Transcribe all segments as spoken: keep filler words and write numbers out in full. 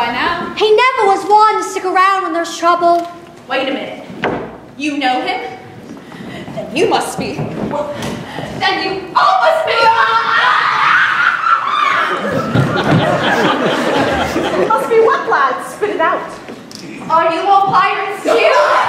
by now. He never was one to stick around when there's trouble. Wait a minute. You know him? Then you must be. Well, then you all must be. It must be what, lads? Spit it out. Are you all pirates too?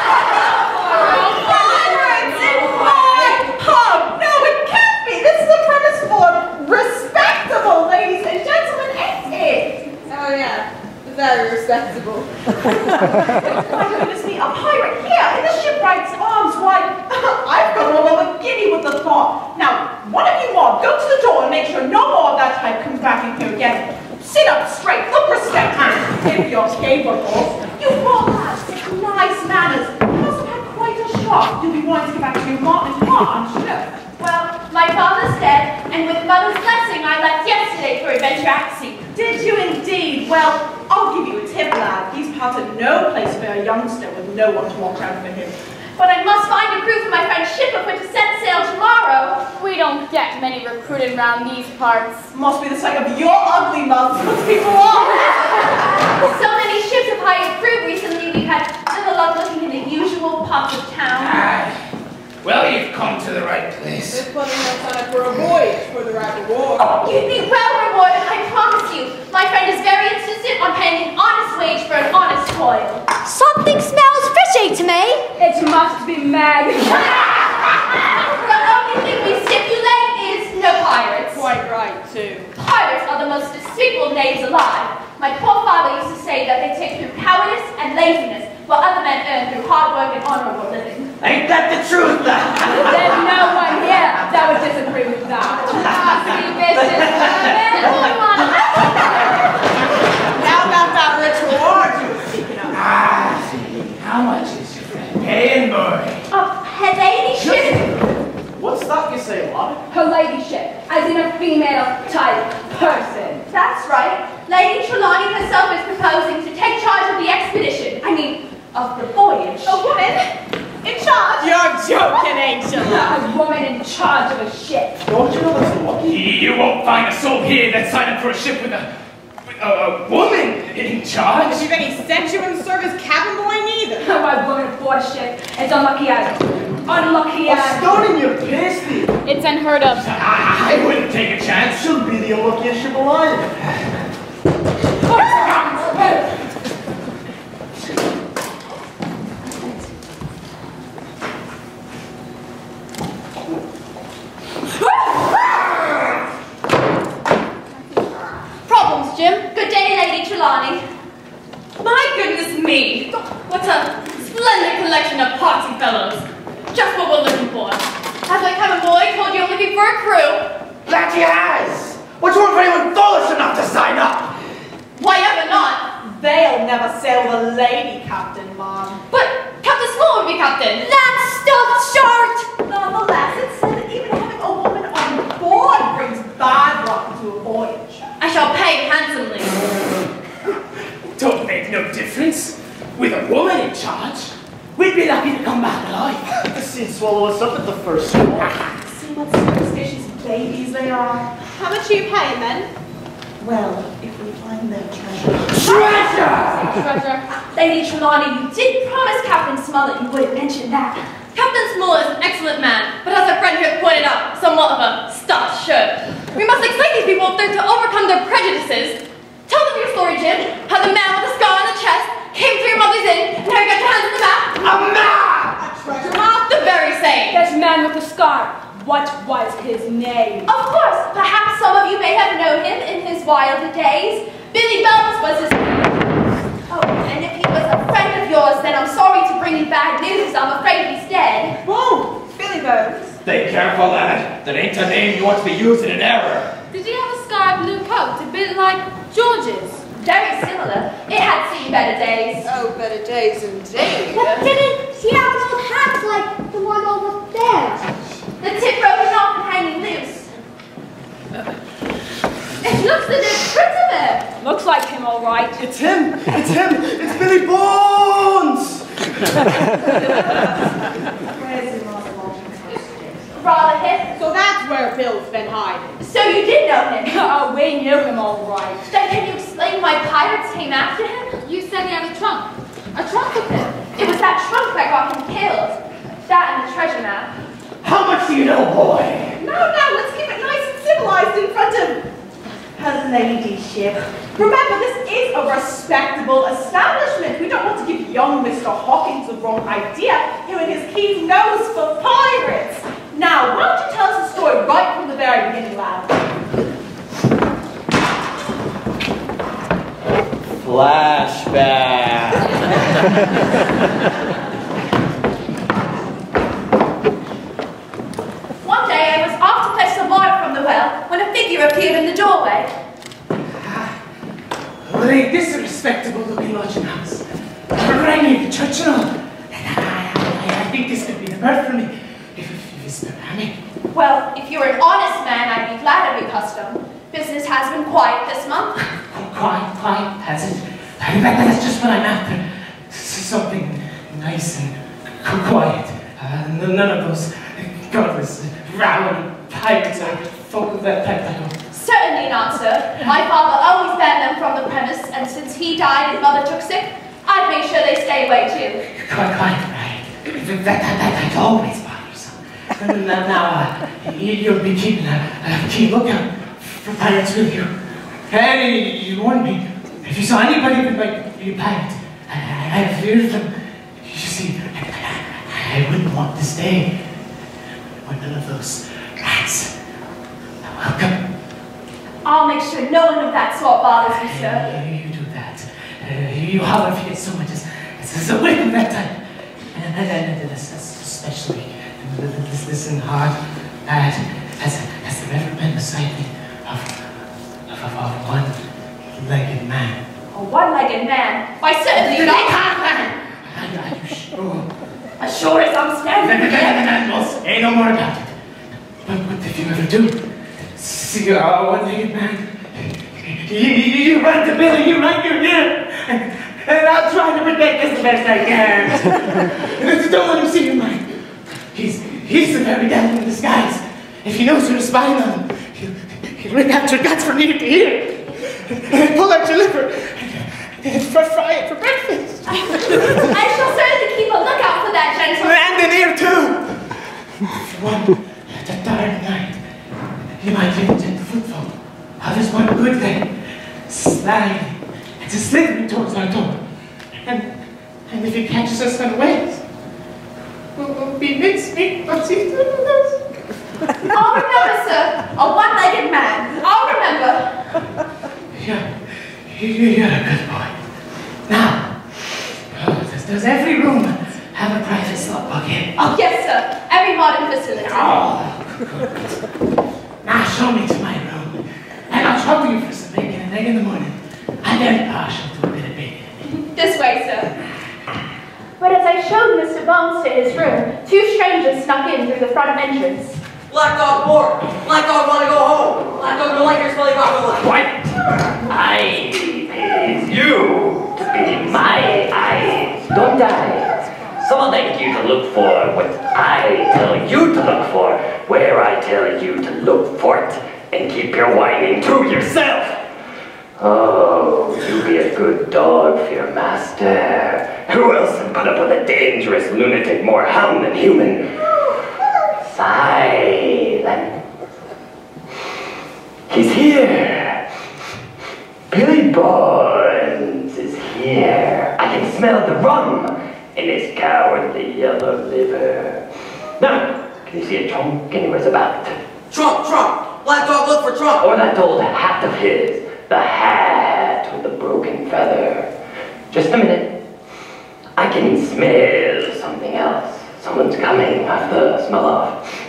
Pirates in my pub! No, it can't be. This is a premise for respectable ladies and gentlemen, ain't it? Oh, yeah. Very respectable. My goodness me, a pirate here in the shipwright's arms. Why, I've gone all over giddy with the thought. Now, one of you all go to the door and make sure no more of that type comes back in here again. Sit up straight, look respectful. If you're capable, you all have such nice manners. You must have had quite a shock. You'll be wanting to get back to your mom and Marge. Well, my father's dead, and with mother's blessing, I left yesterday for adventure at sea. Did you indeed? Well, I'll give you a tip, lad. These parts are no place for a youngster with no one to walk around for him. But I must find a crew for my friend's ship if we're to set sail tomorrow. We don't get many recruited round these parts. Must be the sight of your ugly mouth puts people off. So many ships have hired crew recently, we've had little luck looking in the usual parts of town. Ah, well, you've come to the right place. It's putting us on it for a voyage for the right reward. Oh, you'd be well rewarded, I promise you. My friend is very insistent on paying an honest wage for an honest toil. Something smells fishy to me. It must be Meg. The only thing we stipulate is no pirates. Quite right, too. Pirates are the most despicable knaves alive. My poor father used to say that they take through cowardice and laziness, while other men earn through hard work and honorable living. Ain't that the truth, lad? There's no one here that would disagree with that. Ah, see, vicious woman. Now about that rich reward you were speaking of. Ah, how much is your friend paying, boy? Oh, her ladyship. What's that you say, lad? Her ladyship, as in a female type person. That's right. Lady Trelawney herself is proposing to take charge of the expedition. I mean, of the voyage. A woman in charge? You're joking, ain't you? A woman in charge of a ship. Don't you know that's lucky? You won't find a soul here that's signed up for a ship with a, with a, a woman in charge. If you've any sent you in serve as cabin boy, neither. My woman aboard a ship is unlucky as unlucky I'm as. starting your pasty. It's unheard of. I, I wouldn't take a chance. She'll be the unluckiest ship alive. Problems, Jim. Good day, Lady Trelawney. My goodness me! What a splendid collection of party fellows. Just what we're looking for. Has my cabin boy told you I'm looking for a crew? That he has. What's wrong for anyone foolish enough to sign up? Why ever not? They'll never sail the lady captain, Mom. But Captain Small would be captain. That's stuffed short. Nonetheless, it's said that even having a woman on board brings bad luck to a voyage. I shall pay handsomely. Don't make no difference. With a woman in charge, we'd be lucky to come back alive. The sea'd swallow us up at the first storm. See what superstitious babies they are. How much are you paying, then? Well, if we find their treasure. Treasure! Treasure. Lady Trelawney, you did promise Captain Small that you wouldn't mention that. Captain Small is an excellent man, but as our friend here pointed out, somewhat of a stuffed shirt. We must excite these people if they're to overcome their prejudices. Tell them your story, Jim. How the man with the scar on the chest came through your mother's inn and how you got your hands on the map. A man! Not the very same. This man with the scar. What was his name? Of course, perhaps some of you may have known him in his wilder days. Billy Bones was his name. Oh, and if he was a friend of yours, then I'm sorry to bring you bad news. I'm afraid he's dead. Whoa, Billy Bones. Stay careful, lad. That ain't a name you want to be used in error. Did he have a sky blue coat, a bit like George's? Very similar. It had seen better days. Oh, better days indeed. But didn't he have an old hat like the one over there? The tip broken off and hanging loose. It looks the different of it. Looks like him, all right. It's him! It's him! It's Billy Bones! Where's the Mother Walton's house? Rather hip. So that's where Bill's been hiding. So you did know him? Oh, we knew him all right. Then can you explain why pirates came after him? You said he had a trunk. A trunk of him. It was that trunk that got him killed. That and the treasure map. How much do you know, boy? No, no, let's keep it nice and civilized in front of her ladyship. Remember, this is a respectable establishment. We don't want to give young Mister Hawkins the wrong idea, who in his keen nose for pirates. Now, why don't you tell us the story right from the very beginning, lad? Flashback. One day I was off to fetch some water from the well when a figure appeared in the doorway. Well, ain't this a respectable looking lodging house? Right near the church and all. I, I, I think this could be the birth for me, if, if it's permitted. Well, if you were an honest man, I'd be glad of your custom. Business has been quiet this month. Quiet, quiet, hasn't. That's just what I'm after. Something nice and quiet. Uh, none of those godless, rowdy pirates or folk of that type I don't. Certainly not, sir. My father always banned them from the premise, and since he died and mother took sick, I've made sure they stay away too. Quiet, quiet, right. That, that, that, that always bothers. Now, now uh, you, you'll be keeping a, a keen lookout for pirates, will you? Hey, you warned me. If you saw anybody that might be a pirate, I, I have fear of them. You see, I, I wouldn't want to stay with none of those rats. Welcome. I'll make sure no one of that sort bothers you, sir. You, you do that. Uh, you holler if you get so much as, as a whip of that time. And, and, and, and that's, that's especially this, listen hard, bad, has, has there ever been beside me of, of, of a one-legged man? A one-legged man? Why, certainly not. Are you sure? As sure as I'm standing here. Well, say no more about it. But what if you ever do see a one-legged man? You, you, you run to Billy, you run your here, and, and I'll try to protect this the best I can. Don't let him see you, Mike. He's, he's the very devil in disguise. If he knows you're spying on him, he'll, he'll rip out your guts from ear to ear, and pull out your liver, and fry it for breakfast. I shall certainly keep a lookout for that gentleman. And an ear, too. For one, at a dark night, you might hear the gentle footfall of his one good leg sliding and just slithering towards our door. And, and if he catches us unawares, we'll, we'll be mincemeat once he's done with us. I'll remember, sir. A one-legged man. I'll remember. Yeah, you, you're a good boy. Now, oh, does, does every room have a private slot bucket? Oh, yes, sir. Every modern facility. Oh, good. Now show me to my room, and I'll trouble you for some bacon and egg in the morning. I'm very partial to a bit of bacon. This way, sir. But as I showed Mister Bones to his room, two strangers snuck in through the front entrance. Black dog bored. Black dog want to go home. Black dog don't like your smelly guacamole. What? I is you to be my eyes. Don't die. Someone like you to look for what I tell you to look for, where I tell you to look for it, and keep your whining to yourself. Oh, you be a good dog for your master. Who else would put up with a dangerous lunatic more hound than human? Silent. He's here. Billy Bones is here. I can smell the rum in his cowardly yellow liver. Now, can you see a trunk anywhere about? Trump, Trump. Black dog look for Trump. Or that old hat of his, the hat with the broken feather. Just a minute. I can smell something else. Someone's coming. I have to smell off.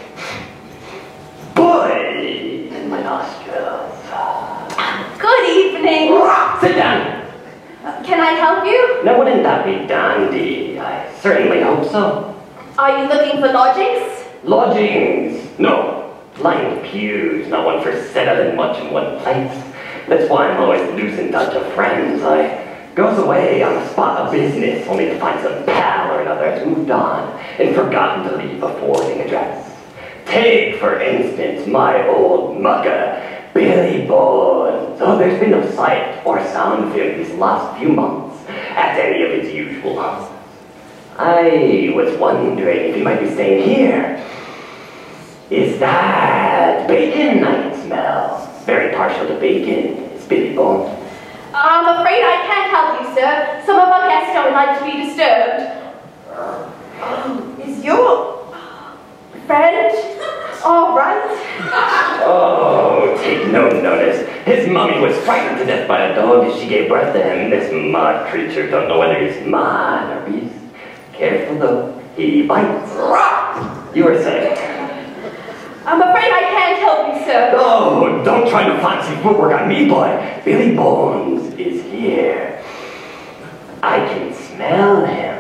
Boy in my nostrils. Good evening. Sit down. Uh, can I help you? Now, wouldn't that be dandy? I certainly hope so. Are you looking for lodgings? Lodgings? No. Lined pews, not one for settling much in one place. That's why I'm always losing touch of friends. I goes away on a spot of business only to find some pal or another has moved on and forgotten to leave a forwarding address. Take, for instance, my old mugger, Billy Bones. Oh, there's been no sight or sound of him these last few months at any of his usual houses. I was wondering if he might be staying here. Is that bacon I can smell? Very partial to bacon, is Billy Bones. I'm afraid I can't help you, sir. Some of our guests don't like to be disturbed. Oh, is your friend all right? Oh, take no notice. His mummy was frightened to death by a dog as she gave birth to him. This mud creature don't know whether he's man or beast. Careful though, he bites. You were saying? I'm afraid I can't help you, sir. Oh, don't try to fancy footwork on me, boy. Billy Bones is here. I can smell him.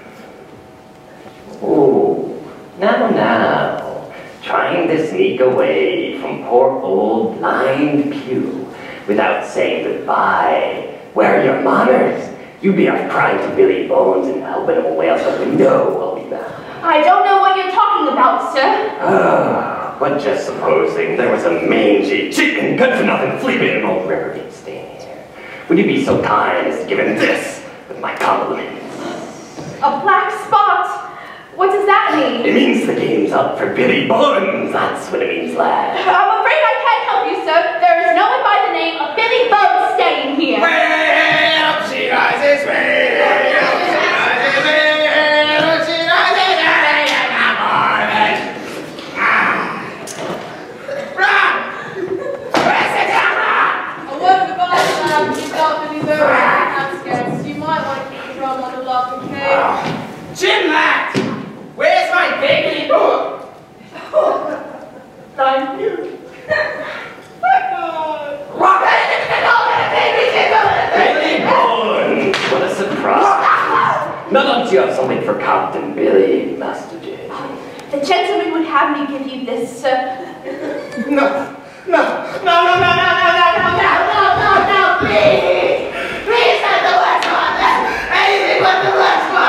Oh, now, now. Trying to sneak away from poor old blind Pew without saying goodbye. Where are your manners? You'd be off crying to Billy Bones and helping him away out the window, I'll be back. I don't know what you're talking about, sir. Ah, but just supposing there was a mangy, chicken, good-for-nothing, flea-bitten old rivergate staying here. Would you be so kind as to give him this with my compliments? A black spot? What does that mean? It means the game's up for Billy Bones. That's what it means, lad. I'm afraid I can't help you, sir. There is no one by the name of Billy Bones staying here. Way up she rises, way up she rises, way up she rises, early in the morning. Ah. Run! Where's the camera? A word of advice, lad. You've got Billy Bones on the outskirts. You might want to keep the drum on the lock, okay? Jim, lad! Where's my baby book? Thank you. Billy Bones! What a surprise! Now don't you have something for Captain Billy, Master J? The gentleman would have me give you this, sir. No, no, no, no, no, no, no, no, no, no, no, no, no, please! Please, not the last one! Anything but the last one!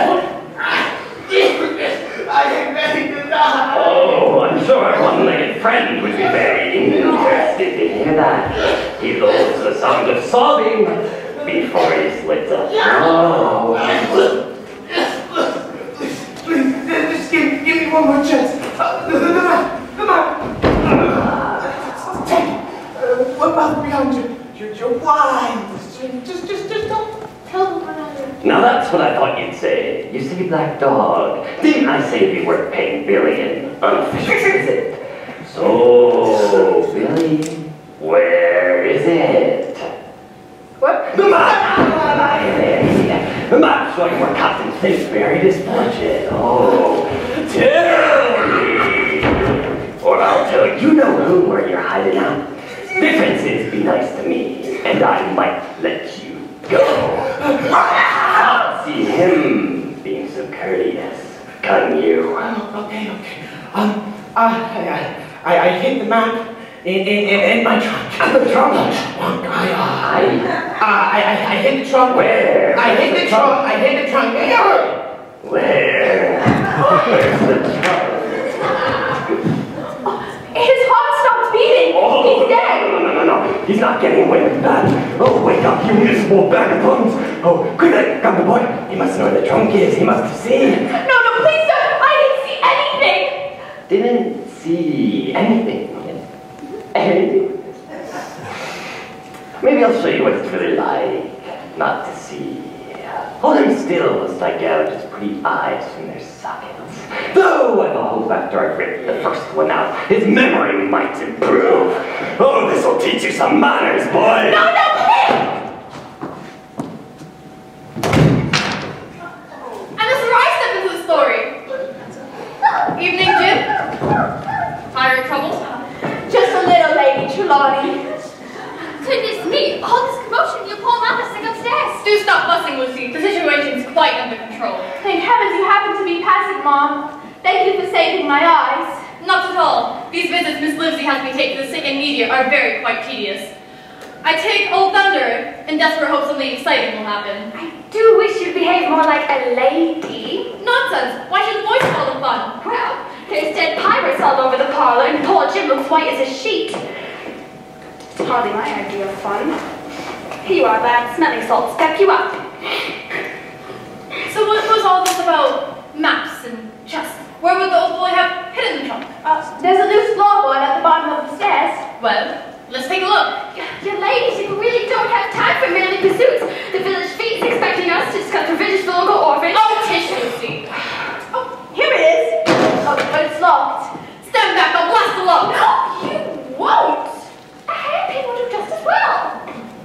I am ready to die! Oh, I'm sure our one-legged friend would be very interested to hear that. He loves the sound of sobbing before he slits up. Oh. Please, just give, give me one more chance. Uh, come on, come on. Take it. Uh, what about behind you? You're, you're blind. Just, just, just don't tell them what I do. Now that's what I thought you'd say. You say black dog. Didn't I say it'd be worth paying Billy an unofficial visit? So, Billy, where is it? What? The map! The map showing where Captain Flint buried his fortune. Oh, tell me! Or I'll tell you know who where you're hiding out. Difference is, be nice to me, and I might let you go. I'll see him being so courteous. Can you? Oh, okay, okay. Um, uh, I, I, I hid the map in, in, in, in my trunk. The trunk? I, uh, I, uh, I, I, I hid the trunk. Where? I hid the trunk. I hid the trunk. Where? Where's the trunk? His heart stopped beating. Oh, He's dead. No, no, no, no, no. He's not getting away with that. Oh, wake up, you miserable bag of bones. Oh, quickly, grab the boy. He must know where the trunk is. He must have seen. No, no, please, sir. I didn't see anything. Didn't see anything. Anything. Maybe I'll show you what it's really like not to see. Hold him still as I gouge his pretty eyes from their sockets. Though I hope after I've ripped the first one out, his memory might improve. Oh, this'll teach you some manners, boy! No, no, please! And this is where I step into the story. Evening, Jim. Pirate trouble? Just a little, Lady Trelawney. Goodness me, all this commotion, your poor mother's sick upstairs. Do stop fussing, Lucy. The situation's quite under control. Thank heavens you happen to be passing, Mom. Thank you for saving my eyes. Not at all. These visits Miss Livesey has me take to the sick and needy are very quite tedious. I take Old Thunder in desperate hope something exciting will happen. I do wish you'd behave more like a lady. Nonsense! Why should the boys call it fun? Well, There's dead pirates all over the parlor, and poor Jim looks white as a sheet. It's hardly my idea of fun. Here you are, lad. Smelling salts. Step you up. So what was all this about maps and chests? Where would the old boy have hidden the trunk? Uh, there's a loose floorboard at the bottom of the stairs. Well, let's take a look. Your ladyship, we really don't have time for merely pursuits. The village feet's expecting us to discuss provisions for local orphans. Oh, tish, Lucy. Oh, here it is. Oh, but it's locked. Stand back, I'll blast the lock. No, you won't. A hairpin will do just as well.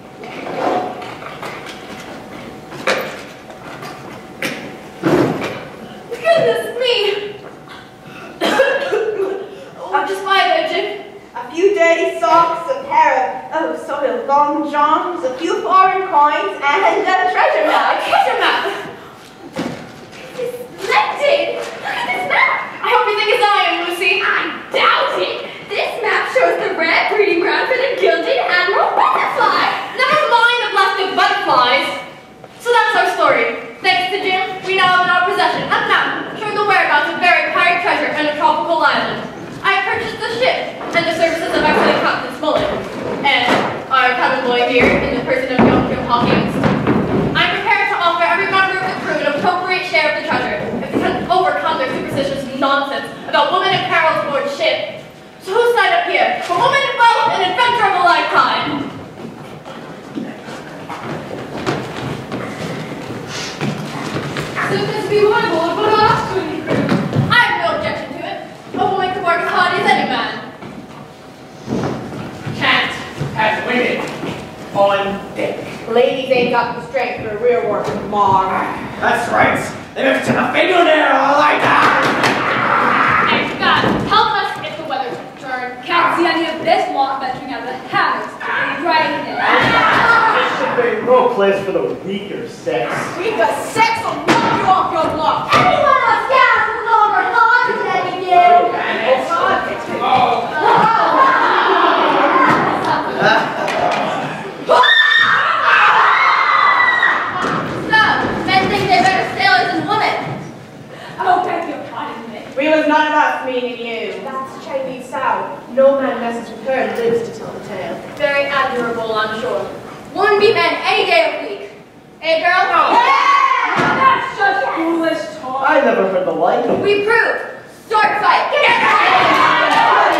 Goodness me! Oh, just my legend. A few dirty socks, a pair of oh soiled long johns, a few foreign coins, and a treasure map. A treasure map! It's splendid! Look at this map! I hope you think it's iron, Lucy. I doubt it! This map shows the rare breeding ground for the gilded admiral butterfly! Never mind the plastic butterflies. So that's our story. Thanks to Jim, we now have in our possession a map showing the whereabouts of buried pirate treasure in a tropical island. I have purchased the ship and the services of excellent Captain Smollett, and our cabin boy here in the person of young Jim Hawkins. I'm prepared to offer every member of the crew an appropriate share of the treasure if they can overcome their superstitious nonsense about women in peril aboard ship. So who's signed up here for woman in wealth and adventure of a lifetime? This be my board, but I'll ask you. I have no objection to it. A woman can work as hard as any man. Can't have women on deck. Ladies ain't got the strength for real work, Mom. That's right. They have to have a fingernail like that. And God, help us if the weather turns. Can't see any of this lot venturing out of the hammocks. Right there. This should be no place for the weaker sex. We got sex will knock you off your block. Anyone on gas is no longer hot than you. So, men think they're better sailors than women. Oh, beg your pardon me. We was none of us, meaning you. That's Chinese sow. No man messes with her and lives to tell the tale. Very admirable, I'm sure. Women beat men any day of the week. Hey, girl? Yeah! That's just foolish talk. I never heard the like. We prove. Sword fight. Get it!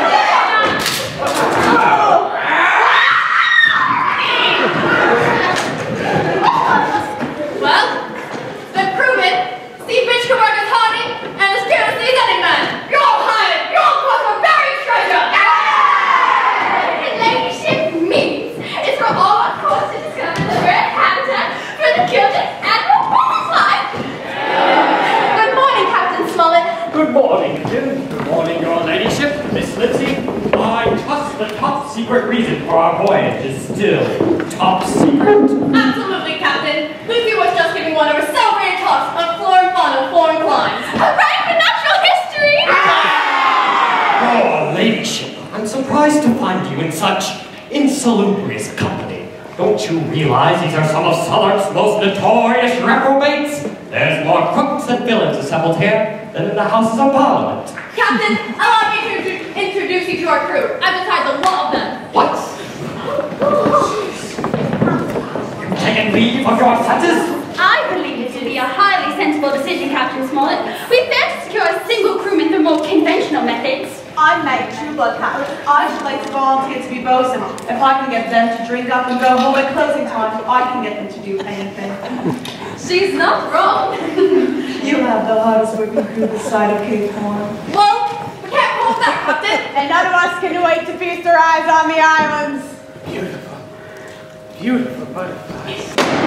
Well, it's been proven. See, bitch can work as hardy and as fearlessly as any man. You're all hired. You're all close for buried treasure. Your ladyship means it's for all our course to discover the rare habitat for the gilded admiral butterfly. Good morning, Captain Smollett. Good morning, Jim. Good morning, your ladyship, Miss Lindsay. I trust the top secret reason for our voyage is still top secret. Absolutely, Captain. Lucy was just giving one of her celebrated talks on flora and fauna of foreign climes. Hooray for natural history! Your ladyship, I'm surprised to find you in such insalubrious company. Don't you realize these are some of Southwark's most notorious reprobates? There's more crooks and villains assembled here than in the Houses of Parliament. Captain, allow me to intro- introduce you to our crew. I've decided the lot of them. What? You've taken leave of your senses? I believe it to be a highly sensible decision, Captain Smollett. We failed to secure a single crewman through more conventional methods. I'm Meg, True Blood Captain. I should like to volunteer to be bosun. If I can get them to drink up and go home at closing time, I can get them to do anything. She's not wrong. You have the hardest working crew this side of Cape Horn. Well, we can't hold that, Captain. And none of us can wait to feast our eyes on the islands. Beautiful. Beautiful butterflies.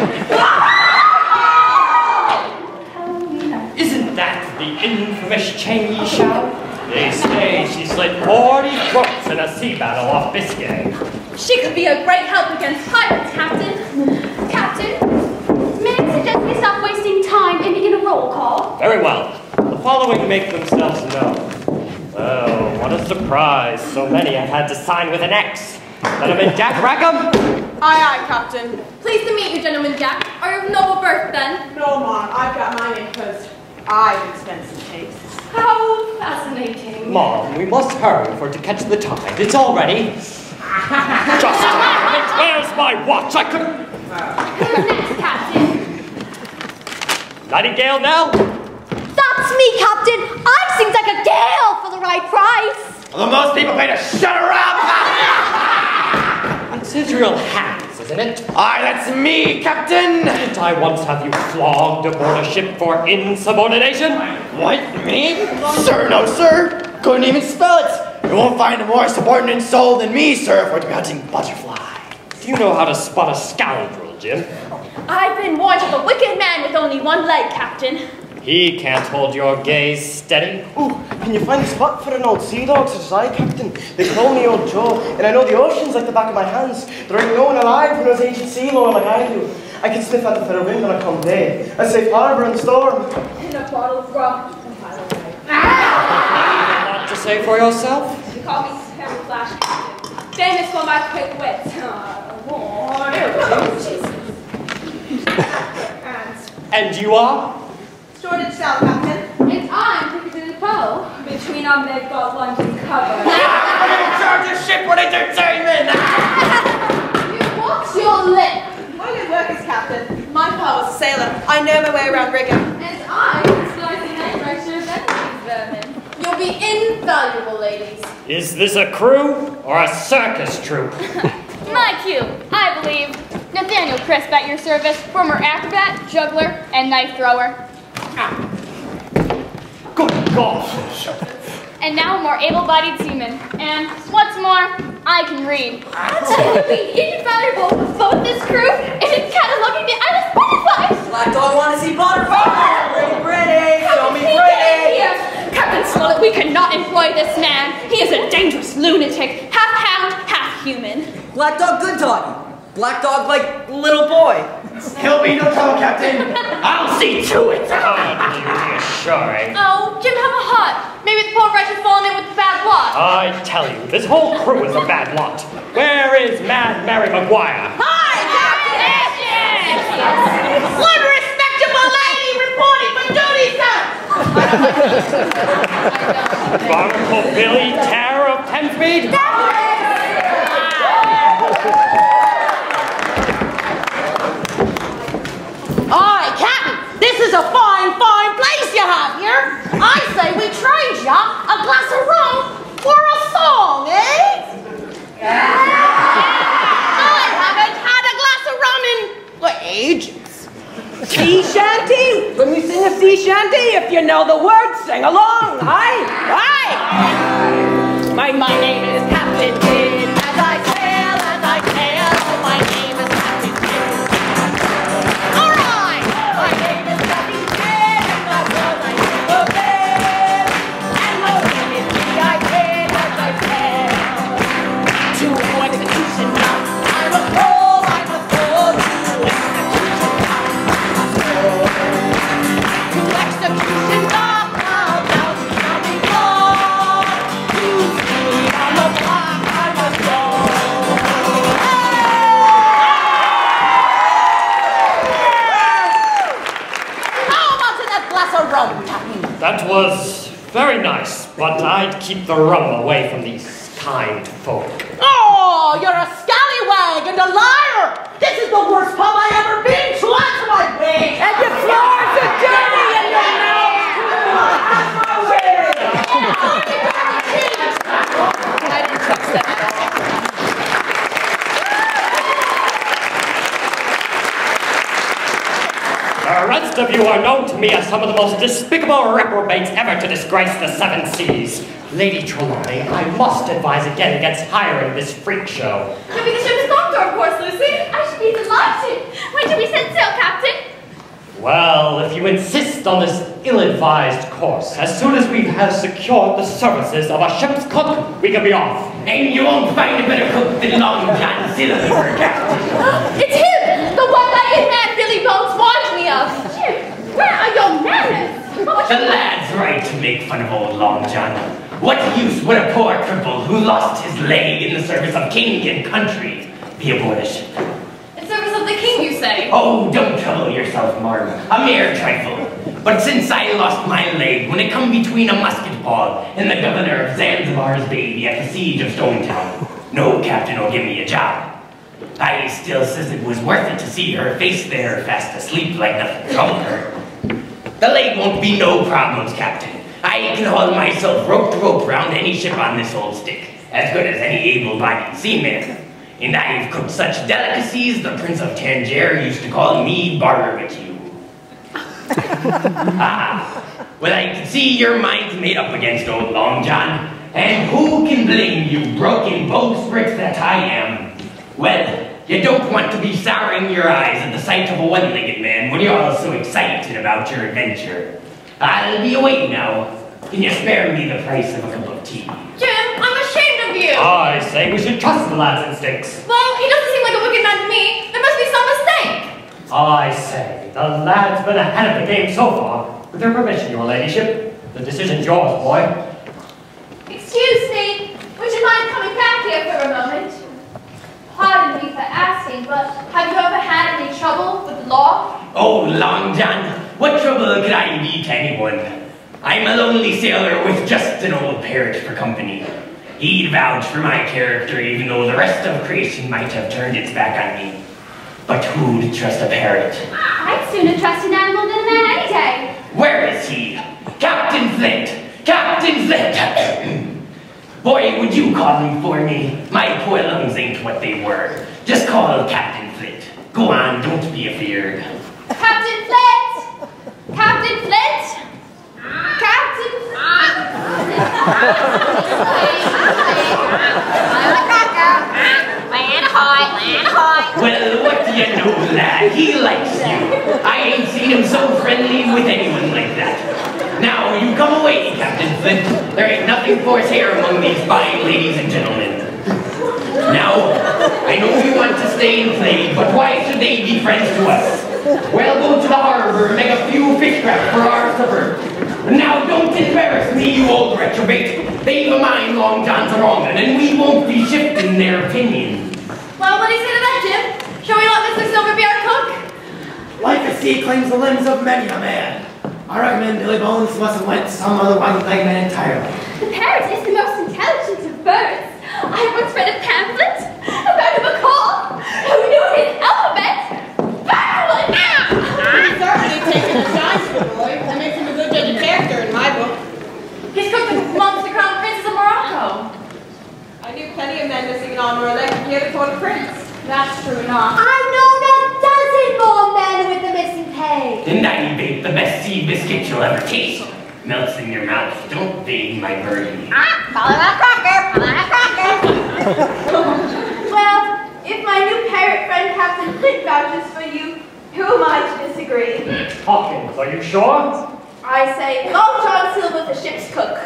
Isn't that the infamous Chinese shout? They say she slid forty throats in a sea battle off Biscay. She could be a great help against pirates, Captain. Captain, may I suggest we stop wasting time and begin a roll call? Very well. The following make themselves known. Well, what a surprise. So many have had to sign with an X. Gentlemen, Jack Rackham? Aye, aye, Captain. Pleased to meet you, gentlemen Jack. Are you of noble birth, then? No, Mom, I've got mine in first. I've expensive tastes. How fascinating. Mom, we must hurry for to catch the tide. It's all ready. Just a moment. Where's my watch? I could... Who's next, Captain? Nightingale now? That's me, Captain. I sing like a gale for the right price. Well, most people pay to shut her up! It's Israel Hands, isn't it? Aye, that's me, Captain! Didn't I once have you flogged aboard a ship for insubordination? What, me? Sir, no, sir. Couldn't even spell it. You won't find a more subordinate soul than me, sir, if we're to be hunting butterflies. Do you know how to spot a scoundrel, Jim? I've been warned of a wicked man with only one leg, Captain. He can't hold your gaze steady. Ooh, can you find a spot for an old sea dog such as I, Captain? They call me Old Joe, and I know the oceans like the back of my hands. There ain't no one alive who knows ancient sea lore like I do. I can sniff out the fair wind on a calm day, a safe harbor in storm. In a bottle of rum. Not to say for yourself? You call me Pepper Flash Captain. Famous for my quick wits. Oh, And you are? Shortage South, Captain. And I'm Piccadilly Poe. between our Meg-God London cover. I'm in charge of shipboard entertainment! What's your lip? My good work is Captain. My pa was a sailor. I know my way around rigging. And I'm slicing night rasher of enemies, vermin. You'll be invaluable, ladies. Is this a crew or a circus troupe? My cue, I believe. Nathaniel Crisp at your service, former acrobat, juggler, and knife thrower. Good God! And now a more able-bodied seaman. And what's more, I can read. You'll be invaluable with both this crew and it's cataloging the Alice butterflies. Black dog want to see butterflies. Pretty, pretty. Show me pretty. Here, Captain Smollett, we cannot employ this man. He is a dangerous lunatic, half hound, half human. Black dog good doggy. Black dog like little boy. He'll be no trouble, Captain. I'll see to it. Hardly reassuring. Oh, Jim, have a heart. Maybe the poor wretch has fallen in with the bad lot. I tell you, this whole crew is a bad lot. Where is Mad Mary Maguire? Hi, Captain! One respectable lady reporting for duty, sir! Barnacle Billy Terror of Thamesmead? Aye, Captain, this is a fine, fine place you have here. I say we trade ya a glass of rum for a song, eh? I haven't had a glass of rum in well, ages. Sea shanty? Let me sing a sea shanty. If you know the words, sing along. Aye, aye. My, my name is Captain Kidd. As I sail, as I sail, my name is Captain Kidd. All right. My name is Captain Kidd, and my world I never live. And my name is G I Kidd as I sail. To execution now, I'm a fool, I'm a fool. To execution now, to execution now, now, now, now be gone. You see, I'm a black, I'm a soul. How about that glass of rum, Captain? That was very nice, but I'd keep the rum away from these kind folk. Oh, you're a scallywag and a liar! This is the worst pub I ever been to. Answer my way! And your floors are dirty and your mouth out my way! I didn't trust them at all. The rest of you are known to me as some of the most despicable reprobates ever to disgrace the seven seas. Lady Trelawney, I must advise again against hiring this freak show. You'll be the ship's doctor, of course, Lucy. I should be delighted. When do we set sail, Captain? Well, if you insist on this ill-advised course, as soon as we have secured the services of a ship's cook, we can be off. And you won't find a better cook than Long John Silver, Captain. It's him! The one-legged man Billy Bones warned me of. Jim, where are your manners? The lad's right to make fun of old Long John. What use would a poor cripple who lost his leg in the service of king and country be aboard a ship? In service of the king, you say? Oh, don't trouble yourself, Martin. A mere trifle. But since I lost my leg when it come between a musket ball and the governor of Zanzibar's baby at the siege of Stonetown, no captain will give me a job. I still says it was worth it to see her face there fast asleep like nothing troubled her. The leg won't be no problems, Captain. I can haul myself rope to rope round any ship on this old stick, as good as any able-bodied seaman. And I've cooked such delicacies the Prince of Tangier used to call me barbecue. Ah, well, I can see your mind's made up against old Long John, and who can blame you, broken bowsprit that I am? Well, you don't want to be souring your eyes at the sight of a one-legged man when you're all so excited about your adventure. I'll be away now. Can you spare me the price of a cup of tea? Jim, I'm ashamed of you. I say we should trust the lad's instincts. Well, he doesn't seem like a wicked man to me. There must be some mistake. I say, the lad's been ahead of the game so far. With your permission, your ladyship, the decision's yours, boy. Excuse me, would you mind coming back here for a moment? Pardon me for asking, but have you ever had any trouble with the law? Oh, Long John, what trouble could I be to anyone? I'm a lonely sailor with just an old parrot for company. He'd vouch for my character even though the rest of creation might have turned its back on me. But who'd trust a parrot? I'd sooner trust an animal than a man any day. Where is he? Captain Flint! Captain Flint! Boy, would you call him for me? My poor lungs ain't what they were. Just call Captain Flint. Go on, don't be afeared. Captain Flint! Captain Flint! Captain Well, what do you know, lad? He likes you. I ain't seen him so friendly with anyone like that. Now, you come away, Captain Flint. There ain't nothing for us here among these fine ladies and gentlemen. Now, I know you want to stay and play, but why should they be friends to us? We'll go to the harbor and make a few fish scraps for our supper. Now, don't embarrass me, you old reprobate. They've a mind Long John's a wrong un, and we won't be shifting their opinion. Well, what do you say to that, Jim? Shall we let Mister Silver be our cook? Like the sea claims the limbs of many a man. I recommend Billy Bones must have went some other one-legged man entirely. The parrot is the most intelligent of birds. I once read a pamphlet about a macaw who knew his alphabet backward. He's certainly taken a shine to the boy. That makes him a good judge of character in my book. He's cooked amongst the crown princes of Morocco. I knew plenty of men missing an honor elect here to court a prince. That's true enough. I've known a dozen more men with the missing pay. Didn't I bake the best sea biscuit you'll ever taste? Melts in your mouth. Don't beg my birdie. Follow that cracker, follow that cracker. Well, if my new parrot friend Captain Flint vouches for you, who am I to disagree? Hawkins, are you sure? I say, Long John Silver, the ship's cook.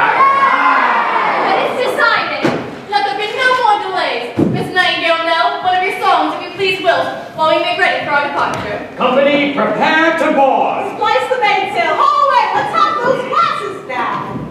And it's decided. Let there be no more delays. Miss Nightingale, Nell, one of your songs, if you please, will, while we make ready for our departure. Company, prepare to board. Splice the mainsail. Haul away. Let's have those glasses down.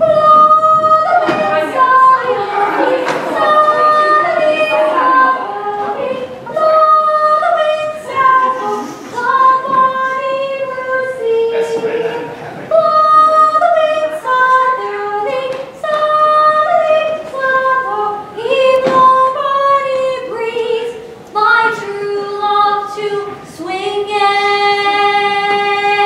My true love to swing it.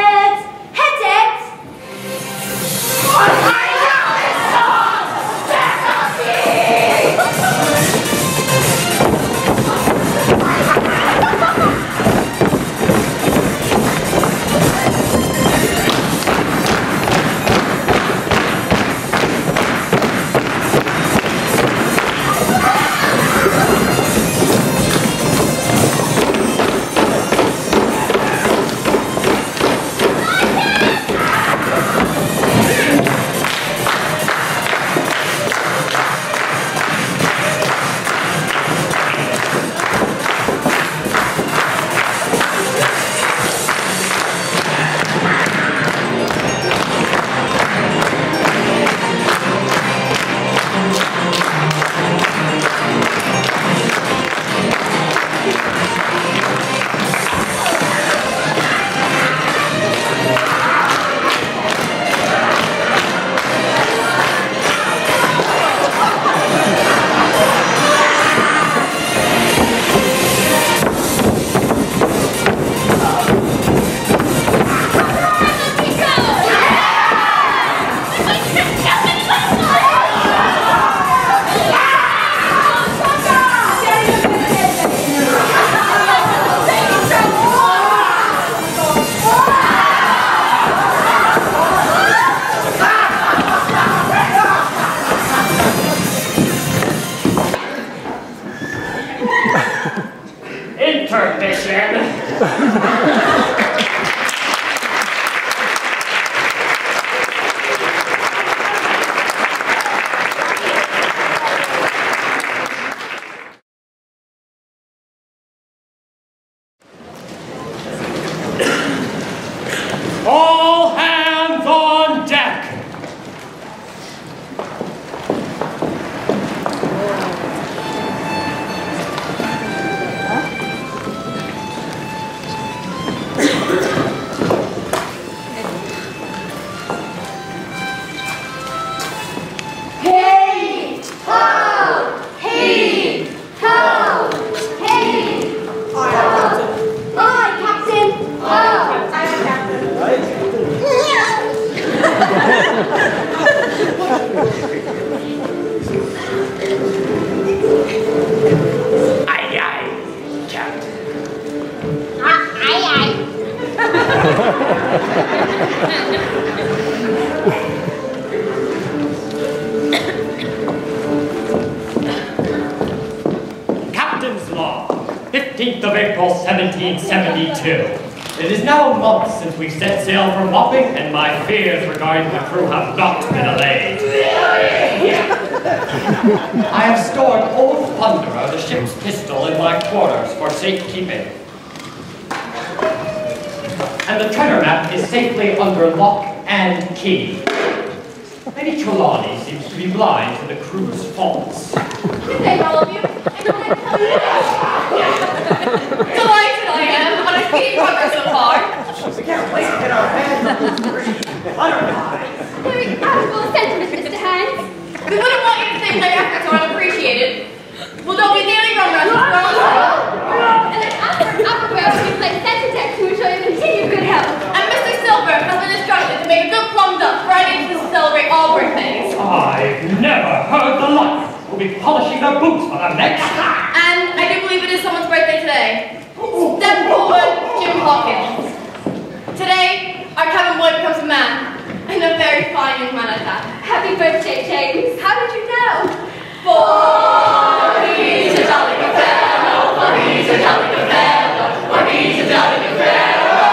Captain's Log, fifteenth of April, seventeen seventy-two. It is now a month since we set sail from Wapping, and my fears regarding the crew have not been allayed. I have stored Old Plunderer, the ship's pistol, in my quarters for safekeeping. And the treasure map is safely under lock and key. Lady Trelawney seems to be blind to the crew's faults. Good day, all of you. And I'm going to tell you delighted I am on a speedy progress so far. We can't wait to get our hands on this free butterfly. Very admirable sentiment, Mister Hands. We wouldn't want you to think my efforts are unappreciated. Well, don't be daily rum rush as well as well. And an upper we play center deck to ensure your continued good health. And Mister Silver has been instructed to make a good plum duck Friday to celebrate all birthdays. I've never heard the like. We'll be polishing their boots for them next. And I do believe it is someone's birthday today. Step forward, Jim Hawkins. Today, our Kevin Boy becomes a man. And a very fine young man at that. Happy birthday, James. How did you know? For he's a jolly good fellow, for he's a jolly good fellow, for he's a jolly good fellow.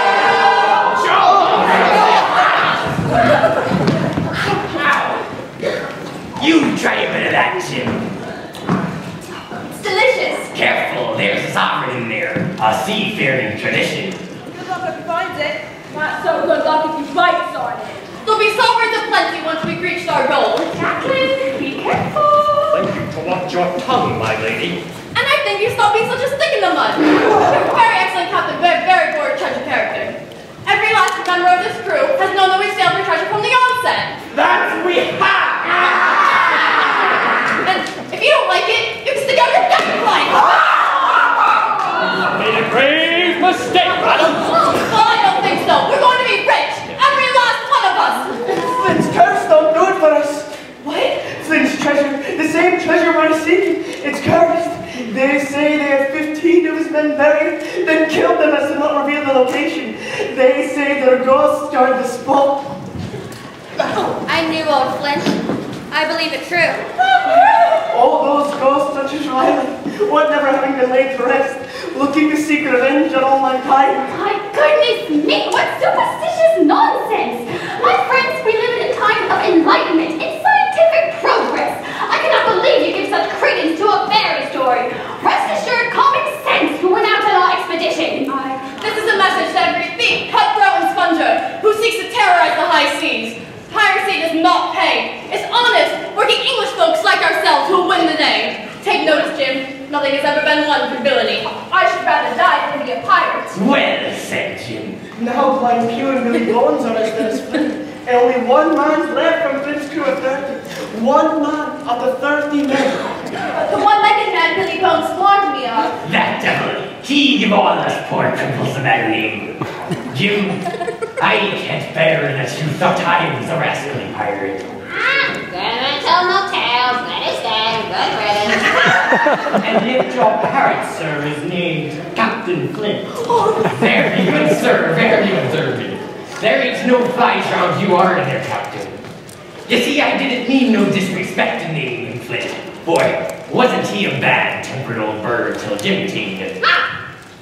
You try a bit of that, Jim. It's delicious. Careful, there's a sovereign in there. A seafaring tradition. Good luck if he finds it. Not so good luck if he bites on it. There'll be sovereigns aplenty once we've reached our goal. Jacqueline, be careful. Thank you to watch your tongue, my lady. And I think you stop being such a stick in the mud. You're a very excellent captain, very, very bored treasure character. Every last member of this crew has known that we sailed for treasure from the onset. That's we have! And if you don't like it, you can stick out your duck line. Made a grave mistake, madam. Well, I don't think so. We're going to be rich. Every last one of us. Flint's curse don't do it for us. What? Flint's treasure, the same treasure we're seeking, it's cursed. They say they had fifteen of his men buried, then killed them as to not reveal the location. They say their ghosts guard the spot. I knew old Flint. I believe it true. All those ghosts touch his Riley, one never having been laid to rest, will keep a secret revenge on all mankind. My goodness me, what superstitious nonsense! My friends, we live in a time of enlightenment and scientific progress. I cannot believe you give such credence to a fairy story. Rest assured, common sense who went out on our expedition. I... This is a message to every thief, cutthroat, and sponger who seeks to terrorize the high seas. Piracy does not pay. It's honest, working English folks like ourselves who will win the day. Take notice, Jim. Nothing has ever been won for villainy. I should rather die than be a pirate. Well said, Jim. Now blind Pew and Billy Bones are as dead as Flint, and only one man's left from Flint's crew of thirty. One man of the thirty men. The one-legged man Billy Bones warned me of. That devil, he give all us poor cripples a bad name. Jim, I can't bear that you thought I was a rascally pirate. Ah, gonna tell no tales, let it stand, good riddance. And yet your parrot, sir, is named Captain Flint. Very good, sir, very observant. There ain't no flies round you are in there, Captain. You see, I didn't mean no disrespect in naming him Flint. Boy, wasn't he a bad-tempered old bird till Jim tamed him. Ah!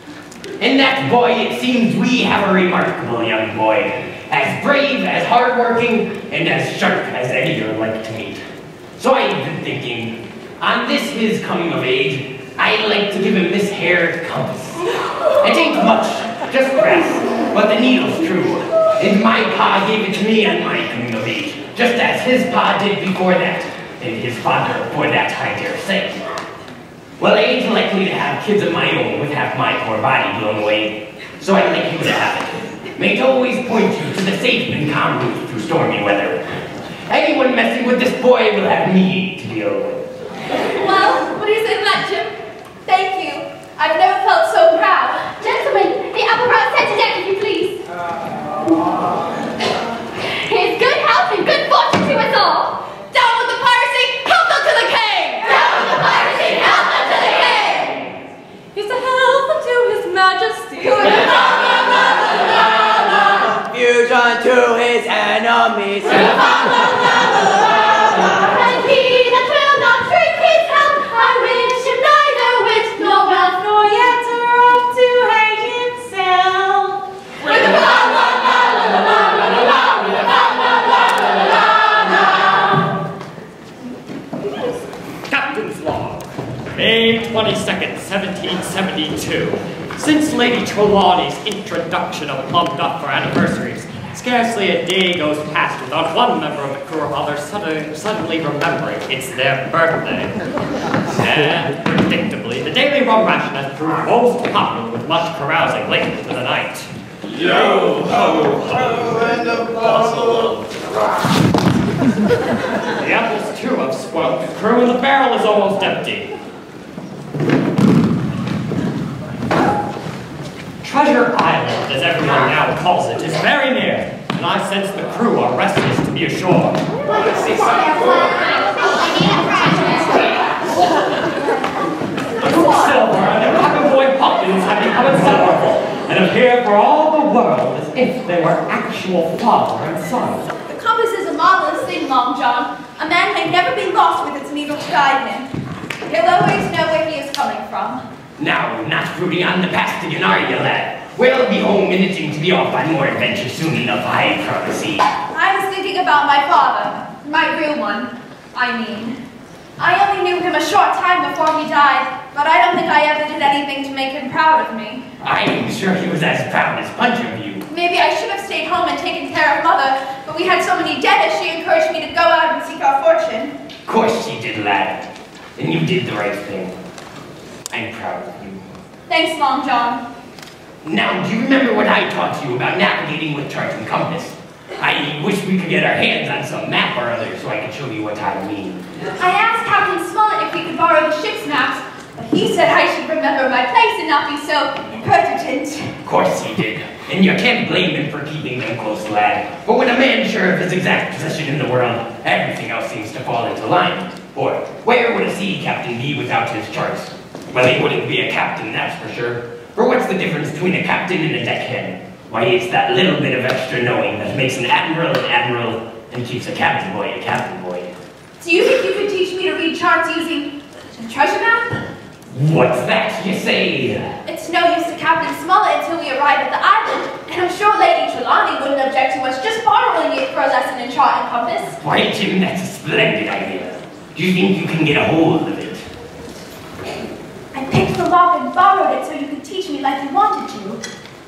And that boy, it seems we have a remarkable young boy. As brave, as hardworking, and as sharp as any you'd like to meet. So I've been thinking, on this his coming of age, I'd like to give him this hair compass. It ain't much, just brass, but the needle's true. And my pa gave it to me on my coming of age, just as his pa did before that, and his father before that, I dare say. Well, I ain't likely to have kids of my own with half my poor body blown away, so I'd like you to have it. May it always point you to the safe and calm route through stormy weather. Anyone messing with this boy will have me to deal with. Well, what do you say to that, Jim? Thank you. I've never felt so proud. Gentlemen, the upper right center deck, if you please. Here's good health and good fortune to us all. Down with the piracy, health unto the king! Down with the piracy, health unto the king! He's a health unto his majesty. Future unto his enemies. And he that will not drink his health, I wish him neither wit, nor wealth, nor yet wrong to hate himself. With a la la la la la la la la, with a la la la la la la. Captain's log. May twenty-second, seventeen seventy-two. Since Lady Trelawney's introduction of plumbed up for anniversaries, scarcely a day goes past without one member of the crew or other suddenly, suddenly remembering it's their birthday. And, predictably, the daily rum ration has proved most popular with much carousing late into the night. Yo ho ho and a bottle of The apples, too, have spoiled the crew, and the barrel is almost empty. Treasure Island, as everyone now calls it, is very near, and I sense the crew are restless to be ashore. Silver and the boy Hopkins have become inseparable, and appear for all the world as if they were actual father and son. The compass is a marvelous thing, Long John. A man may never be lost with its needle to guide him. He'll always know where he is coming from. Now, not brooding on the past again, are you, lad? We'll be home minutes to be off on more adventures soon enough, I promise ye. I was thinking about my father. My real one, I mean. I only knew him a short time before he died, but I don't think I ever did anything to make him proud of me. I'm sure he was as proud as Punch of you. Maybe I should have stayed home and taken care of Mother, but we had so many debtors she encouraged me to go out and seek our fortune. Of course she did, lad. And you did the right thing. I'm proud of you. Thanks, Long John. Now, do you remember what I taught you about navigating with chart and compass? I wish we could get our hands on some map or other so I could show you what I mean. I asked Captain Smollett if we could borrow the ship's maps, but he said I should remember my place and not be so impertinent. Of course he did. And you can't blame him for keeping them close, lad. But when a man's sure of his exact position in the world, everything else seems to fall into line. Or, where would a sea captain be without his charts? Well, he wouldn't be a captain, that's for sure. For what's the difference between a captain and a deckhand? Why, it's that little bit of extra knowing that makes an admiral an admiral and keeps a captain boy a captain boy. Do you think you could teach me to read charts using a treasure map? What's that you say? It's no use to Captain Smollett until we arrive at the island, and I'm sure Lady Trelawney wouldn't object to us just borrowing it for a lesson in chart and compass. Why, Jim, that's a splendid idea. Do you think you can get a hold of it? I picked the lock and borrowed it so you could teach me like you wanted to.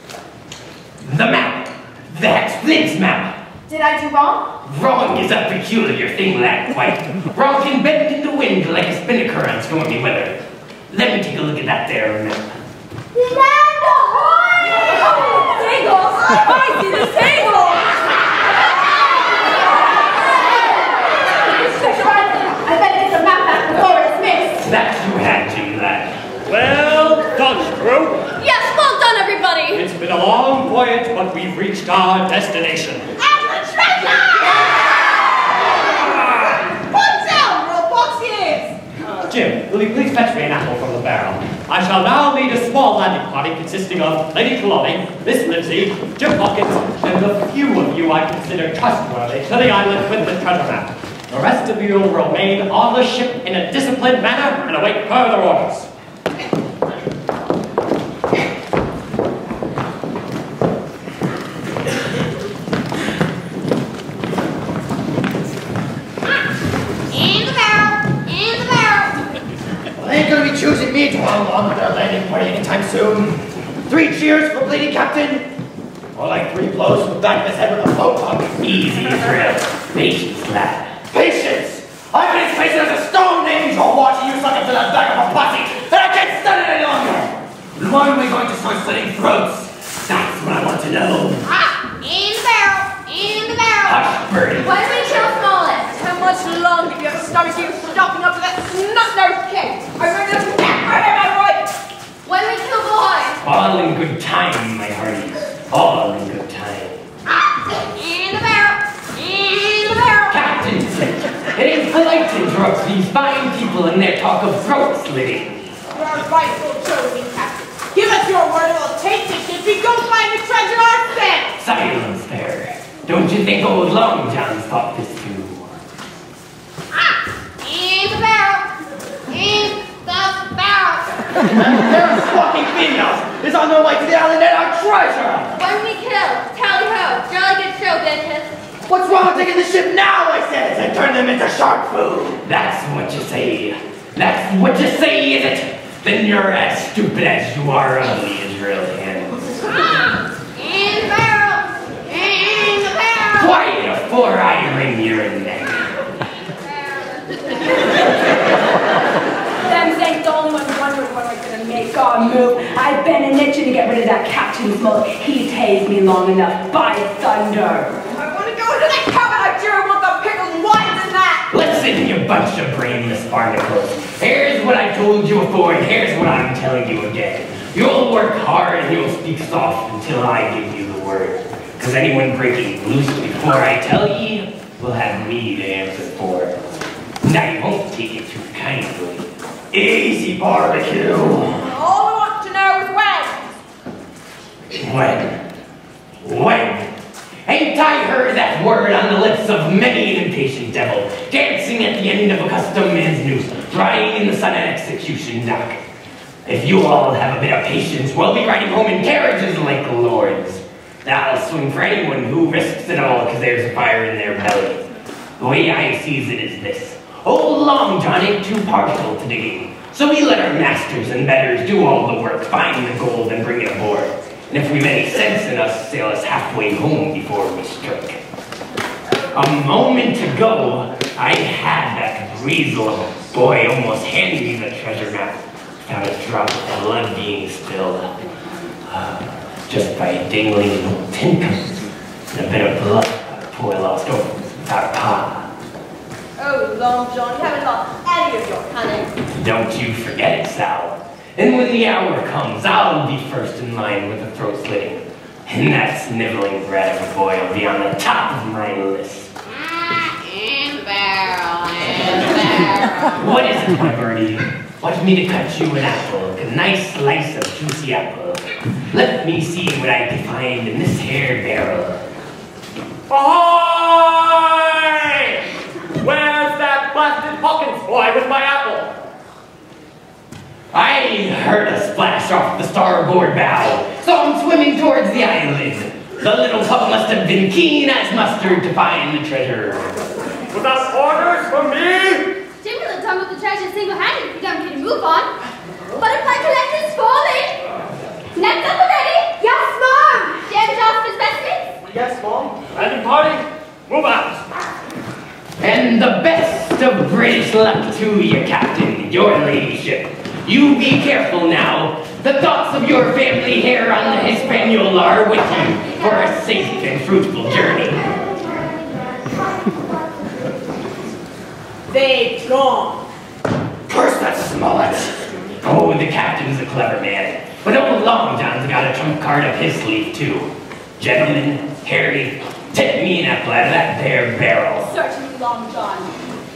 The map! That's Flint's map! Did I do wrong? Wrong is a peculiar thing, lad, quite. Wrong can bend in the wind like a spinnaker on stormy weather. Let me take a look at that there map. Land ahoy! Seagulls! I see the seagulls! I bet it's a map back before it's missed. That you had to, lad. Well done, crew. Yes, well done, everybody. It's been a long voyage, but we've reached our destination. And the treasure! Put down, real box ears! Jim, will you please fetch me an apple from the barrel? I shall now lead a small landing party consisting of Lady Trelawney, Miss Lindsay, Jim Hawkins, and the few of you I consider trustworthy to the island with the treasure map. The rest of you will remain on the ship in a disciplined manner and await further orders. Ain't gonna be choosing me to run along with their landing party anytime soon. Three cheers for bleeding captain. Or like three blows to the back of his head with a float pump. Easy, Fred. Patience, lad. Patience! I've been as patient as a stone angel watching you suck up to that back of a pussy, and I can't stand it any longer! When are we going to start slitting throats? That's what I want to know. Ah, in the barrel, in the barrel. Hush, Birdie. When we kill Smollett, how much longer do you have to start you stopping up to that snot-nosed kid? I remember that part of my right. When we kill Boy. All in good time, my hearties. All in good time. Ah, in the barrel, in the barrel. Captain Flint, it ain't polite to interrupt these fine people in their talk of throat slitting. You're rightful chosen, Captain. Give us your word and we'll take the ship and go find the treasure ourselves. Silence there. you think old Long John's thought this through? In the barrel. In the barrel. There's fucking females! Is on their way to the island and our treasure! When we kill, tally ho, jolly good show, bitches. What's wrong with taking the ship now, I says, and turn them into shark food? That's what you say. That's what you say, is it? Then you're as stupid as you are ugly, Israel hands. In the barrel. In the barrel. Quiet before I wring your neck. Them ain't the only ones wondering when we're gonna make our move. I've been an itching to get rid of that captain's mullet. He tased me long enough. By thunder. I want to go into that cabin. I sure want the pickles and wines and that. Listen, you bunch of brainless barnacles. Here's what I told you before, and here's what I'm telling you again. You'll work hard and you'll speak soft until I give you the word. Because anyone breaking loose before I tell ye will have me to answer for. Now you won't take it too kindly. Easy barbecue. All I want to know is when. When? When? Ain't I heard that word on the lips of many an impatient devil, dancing at the end of a custom man's noose, drying in the sun at execution dock? If you all have a bit of patience, we'll be riding home in carriages like lords. That'll swing for anyone who risks it all because there's a fire in their belly. The way I sees it is this. Old Long John ain't too partial to digging, so we let our masters and betters do all the work, find the gold and bring it aboard. And if we've any sense in us, sail us halfway home before we strike. A moment ago, I had that weasel of a boy almost hand me the treasure map without a drop of blood being spilled. Uh, just by dangling an old tin cup and a bit of blood a poor lost orphan without a pa. Oh, Long John, you haven't lost any of your cunning. Don't you forget it, Sal. And when the hour comes, I'll be first in line with the throat slitting. And that sniveling brat of a boy will be on the top of my list. In the barrel, in the barrel. What is it, my birdie? Want me to cut you an apple, a nice slice of juicy apple? Let me see what I can find in this hair barrel. Ahoy! Where's that blasted Hawkins boy with my apple? I heard a splash off the starboard bow, so I'm swimming towards the island. The little pup must have been keen as mustard to find the treasure. Without orders from me? Jim will have done with the treasure single-handed if you don't get a move on. Butterfly collector's falling. Next up already? Yes, Mom. Jammed off the specimens? Yes, Mom. Landing party, move out. And the best of British luck to you, Captain, your ladyship. You be careful now. The thoughts of your family here on the Hispaniola are with you for a safe and fruitful journey. They've gone. Curse that Smollett. Oh, the captain's a clever man. But old Long John's got a trump card up his sleeve, too. Gentlemen, Harry, take me an apple out of that there barrel. Certainly, Long John.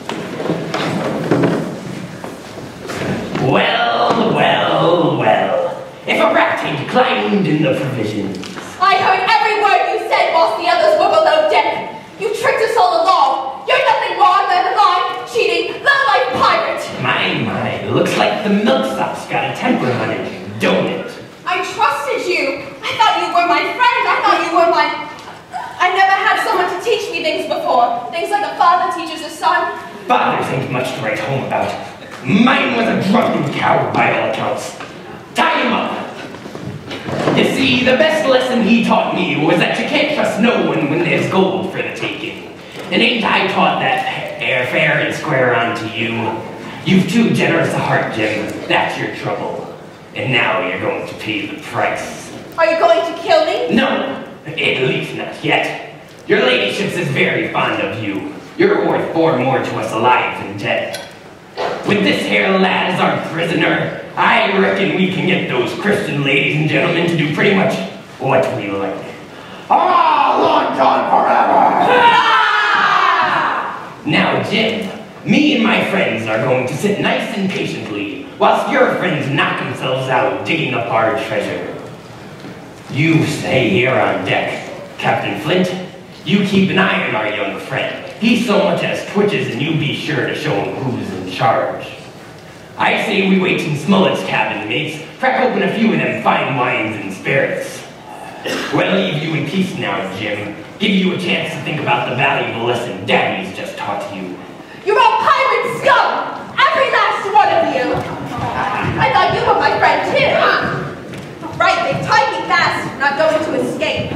Well, well, well. If a rat ain't climbed in the provisions. I heard every word you said whilst the others were below deck. You tricked us all along. You're nothing more than a lying, cheating, low-life pirate. My, my, looks like the milksop's got a temper on it, don't it? I trusted you. I thought you were my friend. I thought you were my... I never had someone to teach me things before. Things like a father teaches a son. Fathers ain't much to write home about. Mine was a drunken coward by all accounts. Tie him up. You see, the best lesson he taught me was that you can't trust no one when there's gold for the taking. And ain't I taught that air fair and square on to you? You've too generous a heart, Jim. That's your trouble. And now you're going to pay the price. Are you going to kill me? No, at least not yet. Your ladyships is very fond of you. You're worth far more to us alive than dead. With this here lad as our prisoner, I reckon we can get those Christian ladies and gentlemen to do pretty much what we like. Ah, Long John forever! Ah! Now, Jim, me and my friends are going to sit nice and patiently whilst your friends knock themselves out digging up our treasure. You stay here on deck, Captain Flint. You keep an eye on our young friend. He so much as twitches, and you be sure to show him who's in charge. I say we wait in Smollett's cabin, mates. Crack open a few of them fine wines and spirits. We'll leave you in peace now, Jim. Give you a chance to think about the valuable lesson Daddy's just taught you. You're all pirate scum! Every last one of you! I thought you were my friend too. Right, they tied me fast. I'm not going to escape.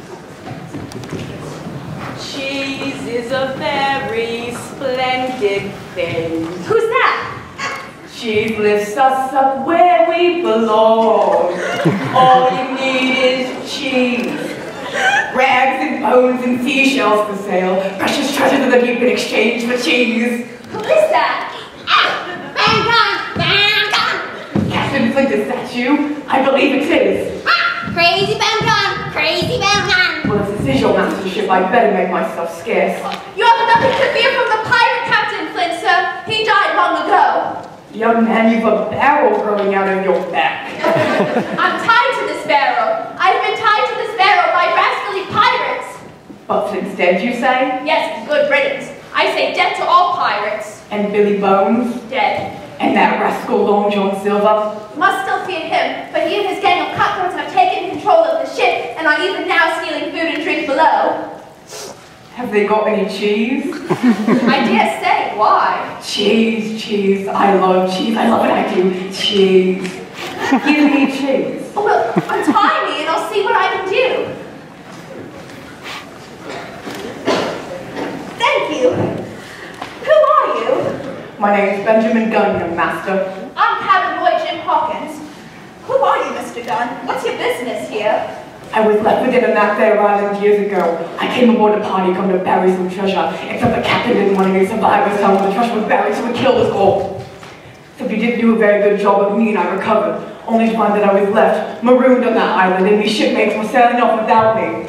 Cheese is a very splendid thing. Who's that? Cheese lifts us up where we belong. All you need is cheese. Rags and bones and seashells for sale. Precious treasures that you can exchange for cheese. Who is that? Captain, it's like the statue. I believe it is. Crazy Bangkok! Crazy Bangkok! Well, if this is your mastership, I'd better make myself scarce. You have nothing to fear from the pirate captain, Flint, sir. He died long ago. Young man, you've a barrel growing out of your back. I'm tied to this barrel. I've been tied to this barrel by rascally pirates. But Flint's dead, you say? Yes, good riddance. I say dead to all pirates. And Billy Bones? Dead. And that rascal Long John Silver? Must still fear him, but he and his gang of cutthroats have taken control of the ship and are even now stealing food and drink below. Have they got any cheese? I dare say, why? Cheese, cheese. I love cheese. I love it, I do. Cheese. Give me cheese. Oh, well, untie me and I'll see what I can do. Thank you. Who are you? My name's Benjamin Gunn, young master. I'm cabin boy Jim Hawkins. Who are you, Mister Gunn? What's your business here? I was left for dead on that there island years ago. I came aboard a party come to bury some treasure, except the captain didn't want any survivors tell him the treasure was buried, so we killed us all. Except he didn't do a very good job of me, and I recovered, only to find that I was left, marooned on that island, and these shipmates were sailing off without me.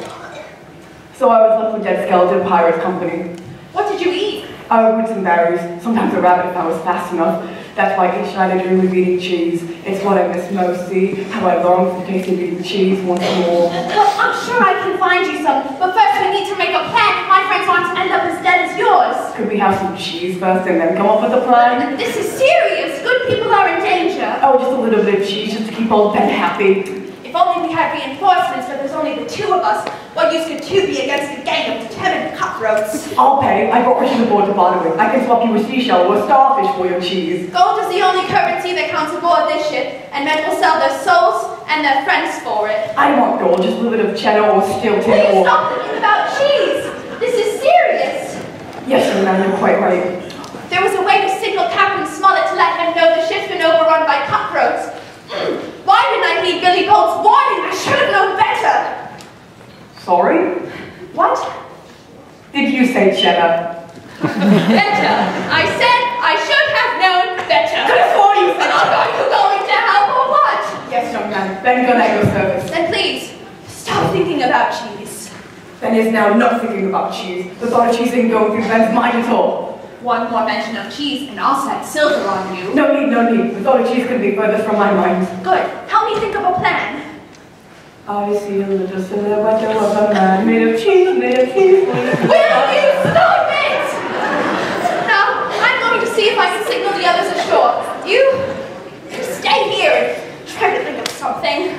So I was left with Dead Skeleton Pirates Company. What did you eat? Oh, roots and berries, sometimes a rabbit if I was fast enough. That's why each night I dream of eating cheese. It's what I miss most, see? How I long for tasting eating cheese once more. Well, I'm sure I can find you some, but first we need to make a plan if my friends want to end up as dead as yours. Could we have some cheese first and then come up with a plan? This is serious. Good people are in danger. Oh, just a little bit of cheese just to keep old Ben happy. If only we had reinforcements, but there's only the two of us. What use could two be against a gang of determined cutthroats? I'll pay. I brought riches aboard to barter with. I can swap you a seashell or a starfish for your cheese. Gold is the only currency that counts aboard this ship, and men will sell their souls and their friends for it. I want gold, just a little bit of cheddar or steel tin Will you or... stop thinking about cheese? This is serious. Yes, young man, you're quite right. There was a way to signal Captain Smollett to let him know the ship's been overrun by cutthroats. Why didn't I heed Billy Bones' warning? I should have known better. Sorry? What? Did you say cheddar? Better. I said I should have known better. Could have sworn you said And are you going to help or what? Yes, young man. Ben Gunn at your service. Then please, stop thinking about cheese. Ben is now not thinking about cheese. The thought of cheese isn't going through Ben's mind at all. One more mention of cheese and I'll set silver on you. No need, no need. The thought of cheese could be furthest from my mind. Good. Help me think of a plan. I see a little silhouette of a man made of cheese, made of cheese. Will you stop it? Now, I'm going to see if I can signal the others ashore. You, you stay here and try to think of something.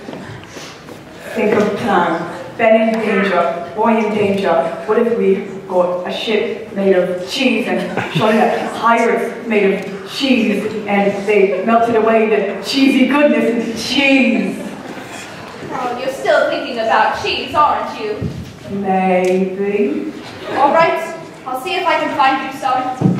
Think of plan. Ben in danger, boy in danger. What if we got a ship made of cheese and shot at pirates made of cheese and they melted away the cheesy goodness into cheese? Oh, you're still thinking about cheese, aren't you? Maybe. All right, I'll see if I can find you some.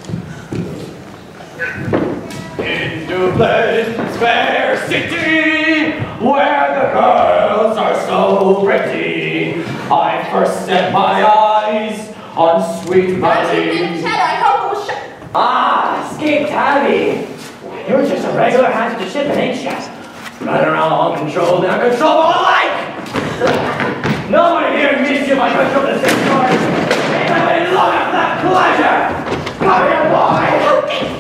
Into Pleasant's fair city, where the girls are so pretty, I first set my eyes on Sweet Valley. Ted, I hope it will shut. Ah, escaped Tabby. You're just a regular hand to the ship, ain't ya? Running around all uncontrolled and uncontrollable alike! No one here missed you by control the same doors. Ain't nobody long after that pleasure! Come here, boy!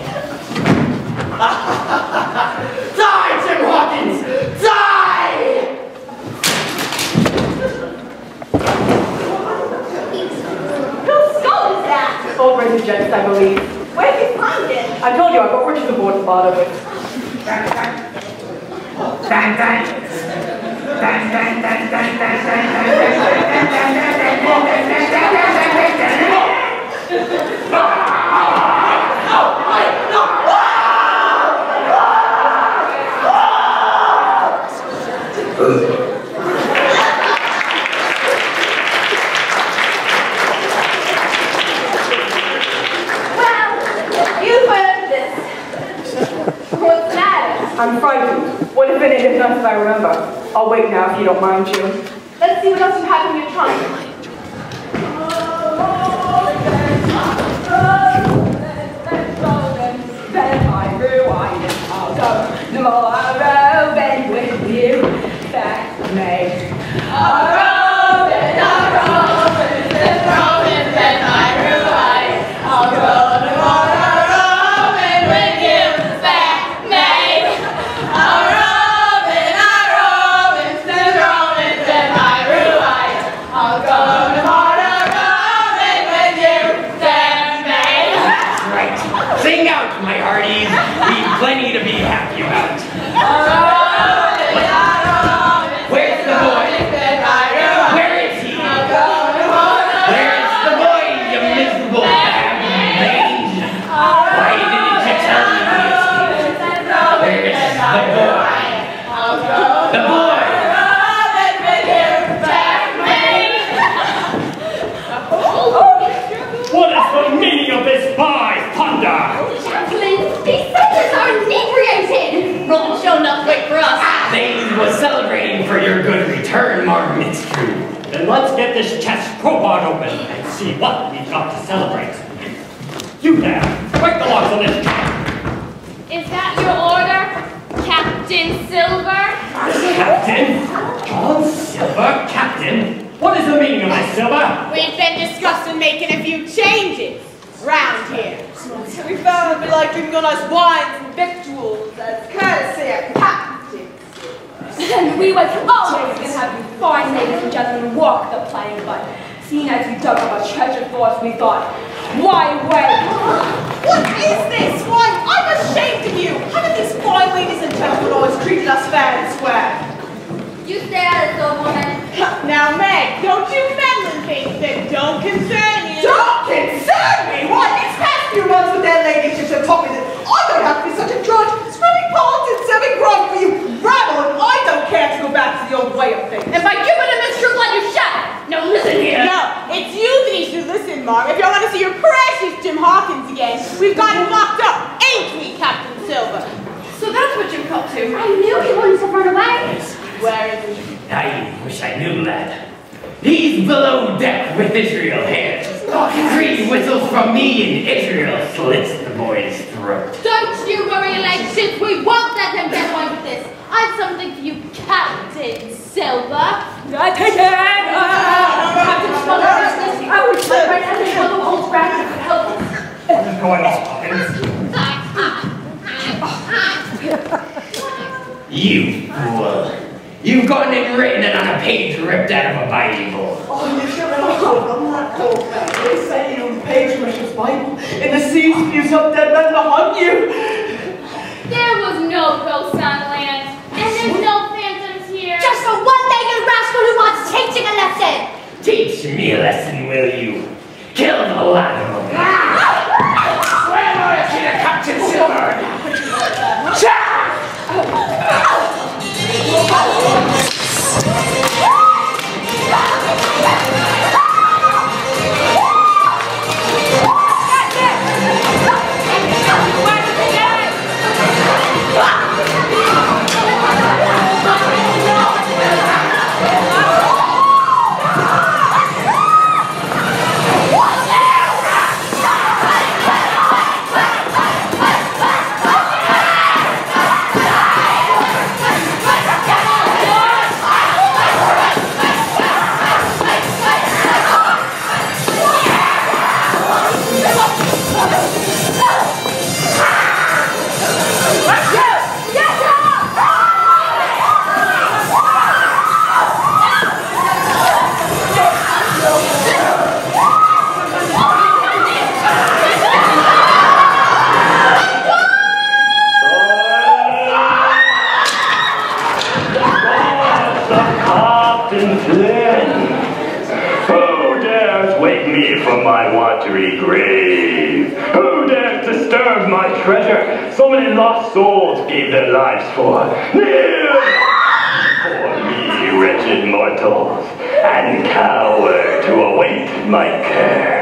Die, Jim Hawkins! Die! gold rated jets, I believe. Where did you find it? I told you I got riches aboard the bottom of it. Dun, dun. Dun, dun. Dun, dun, dun, dun, dun, dun, I'm frightened. What if it ain't enough if I remember? I'll wait now if you don't mind, June. Let's see what else you have in your trunk. Tomorrow, bend with you, back May. I'll go tomorrow, Robin, with you, back May. I'll Robin, I'll Robin, says Robin, says my blue-eyes. I'll go tomorrow, Robin, with you, back May. That's right. Sing out, my hearties. We've plenty to be happy about. I'll Robin, I'll Robin, Where's the boy? says my blue-eyes. Where is he? I'll go tomorrow. Where's the boy, you miserable bag mange? Why didn't you tell me he escaped? Where's the boy? The boy! What is the meaning of this by thunder? Chaplain, these soldiers are inebriated! Roll show enough wait for us. They was celebrating for your good return, Martin, it's true. Then let's get this chest crowbar open and see what we've got to celebrate. You there, break the locks on this trap. Is that your order, Captain Silver? Captain? John Silver? Captain? What is the meaning of this, Silver? We've been discussing making a few changes round here. We found it'd be like drinking on us wines and victuals as courtesy of captains. And we was always going to have you fine ladies and gentlemen walk the plank, but seeing as you dug up a treasure for us, we thought, why wait? What is this? Why, I'm ashamed of you! Haven't these fine ladies and gentlemen always treated us fair and square? You stay out of the woman. Now, Meg, don't you meddle in things that don't concern you. Don't concern me! Why, these past few months with their ladyships have taught me that I don't have to be such a drudge, scrubbing pots and serving grog for you rabble, and I don't care to go back to the old way of things. If I give it a mister, let you shut. Now listen here. No, it's you that needs to listen, Mark. If you want to see your precious Jim Hawkins again, we've got him locked up, ain't we, Captain Silver? So that's what you've come to. I knew he wanted to run away. Where is he? I wish I knew that. He's below deck with Israel here. Three whistles from me and Israel slits the boy's throat. Don't you worry, Alexis. We won't let them get away with this. I've something for you, Captain Silver. I take it! Captain Silver, I would say right now there's one of the old rabbits that help us. What is going on, Hawkins? You fool. You've gone and written it on a page ripped out of a Bible. Oh, you should have told them that, cold man. They say you on the page from his Bible. In the seas, spews up dead men to hug you. There was no ghost on land, and there's no phantoms here. Just a one-legged rascal who wants teaching a lesson! Teach me a lesson, will you? Kill the lot of them. Swear loyalty to Captain Silver! Cha! me from my watery grave. Who dares disturb my treasure? So many lost souls gave their lives for. Kneel! For me, wretched mortals, and cower to await my curse.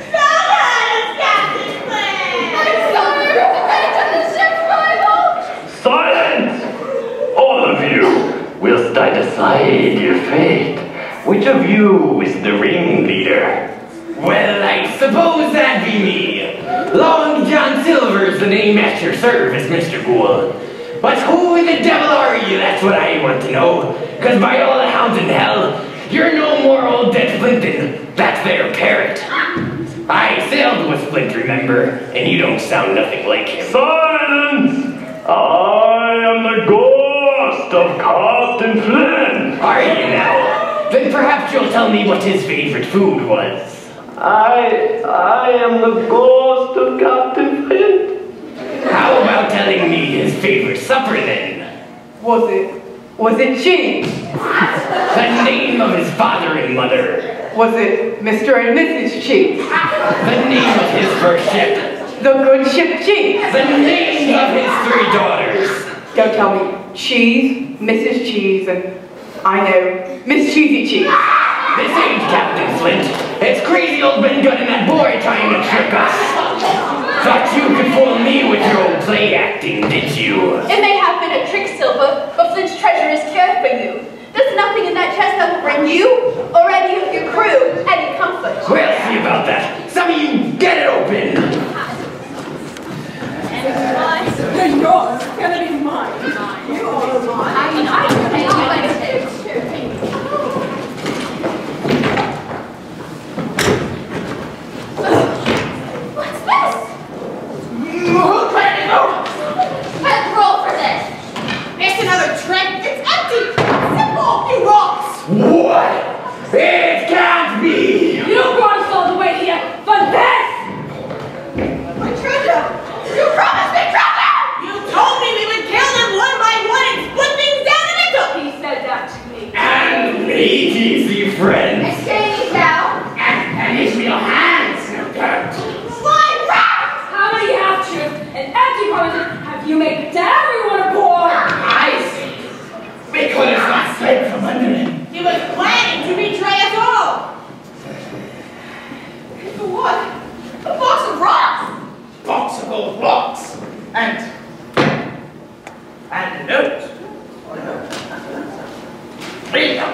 Silence! All of you, whilst I decide your fate. Which of you is the ringleader? Well, I suppose that'd be me. Long John Silver's the name at your service, Mister Gould. But who the devil are you? That's what I want to know. Cause by all the hounds in hell, you're no more old dead Flint than that there parrot. I sailed with Flint, remember? And you don't sound nothing like him. Silence! I am the ghost of Captain Flint. Are you now? Then perhaps you'll tell me what his favorite food was. I, I am the ghost of Captain Flint. How about telling me his favorite supper then? Was it, was it cheese? The name of his father and mother. Was it Mister and Missus Cheese? The name of his first ship. The good ship Cheese. The names of his three daughters. Don't tell me. Cheese, Missus Cheese, and I know, Miss Cheesy Cheese. This ain't Captain Flint. It's crazy old Ben Gunn and that boy trying to trick us. Thought you could fool me with your old play acting, did you? It may have been a trick, Silver, but Flint's treasure is cared for you. There's nothing in that chest that will bring you or any of your crew any comfort. We'll see about that. Some of you get it open. Yours. It's gonna be mine. You are mine. I mean, I don't know. What's this? Who put it out? Let's roll for this. It's another trick. It's empty. Simple. It rocks. What? It can't be. You don't brought us all the way here for this. My treasure. You promised me treasure. You told me we would kill them one by one and split things down in middle. He said that to me. And make easy friends. Exchange now. And, and it's your hands, no dirt. Why rats? How many half-truths and empty promises have you made to everyone aboard? I see. We could have not slipped from under him. He was planning to betray us all. For what? A box of rocks. Box of old rocks. And... and a note. Read them.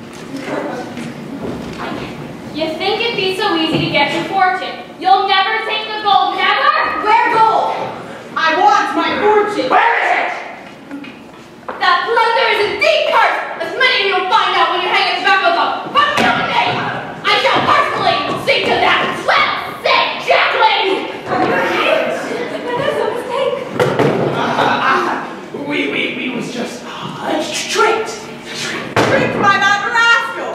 You think it'd be so easy to get your fortune? You'll never take the gold, never? Where gold? I want my fortune. Where is it? That plunder is indeed cursed, as many of you will find out when you hang its back of them. But you and me, I shall personally see to that. Well said, Jacqueline! That's a mistake. We, we, we was just uh, tricked. Tricked by that rascal.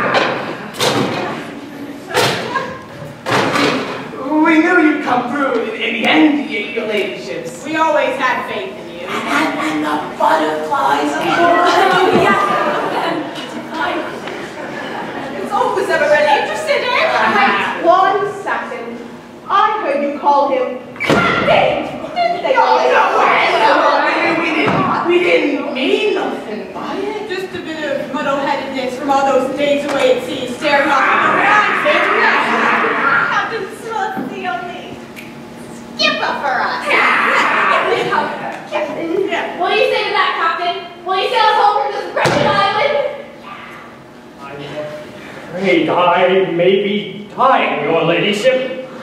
We knew you'd come through in, in the end, y your ladyships. We always had faith in you. And, and the butterflies. Oh, yeah. Is Opus ever really interested in? Wait one second. I heard you call him Captain. Didn't they? No, no, no, we didn't, we didn't mean nothing by it. Just a bit of muddle-headedness from all those days away at sea, staring off at the horizon. Captain Smith's the only skipper for us. What do you say to that, Captain? Will you sail us home from this wretched island? I'm afraid I may be dying, your ladyship.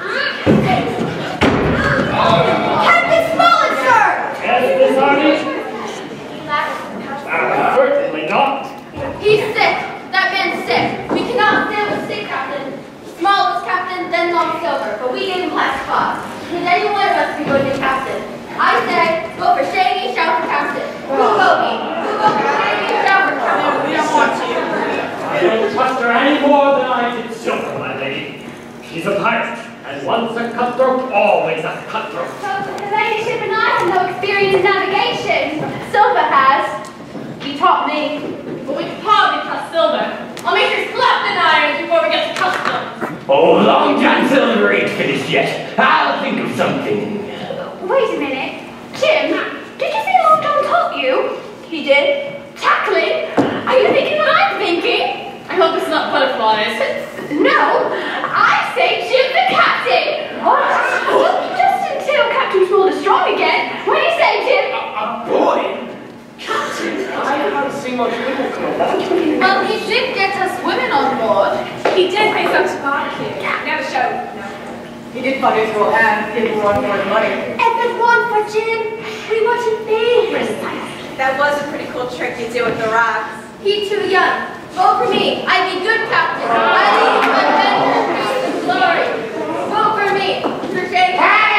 Captain Smollett, sir! Yes, Miss Hardy? Uh, certainly not. He's sick. That man's sick. We cannot sail with sick captain. Small was captain, then Long Silver, but we gave him last spot. Could any one of us be going to captain? I say, go for Shaggy, shout for captain. Who go be? Who go for Shaggy, shout for captain? We don't want you. I don't trust her any more than I did Silver, my lady. She's a pirate, and once a cutthroat, always a cutthroat. The ladyship and I have no experience in navigation. Silver has. He taught me. But we can probably trust Silver. I'll make sure he's clapped in irons before we get to customs. Oh, Long John Silver ain't finished yet. I'll think of something. Wait a minute. Jim, did you say Long John taught you? He did. Tackling? Are you thinking what I'm thinking? I hope it's not butterflies. No, I say Jim the captain. What? Just until Captain Small is strong again. What do you say, Jim? A boy? Captain, I haven't seen much women come on that. Well, he did get us women on board. He did make us park here. Never showed. No. He did put his little hand, give him one for his money. If it weren't for Jim, we wouldn't be here. That was a pretty cool trick you did with the rocks. He too young. Vote for me. I'd be good captain. I lead adventure, peace, and glory. Vote for me. For Jake.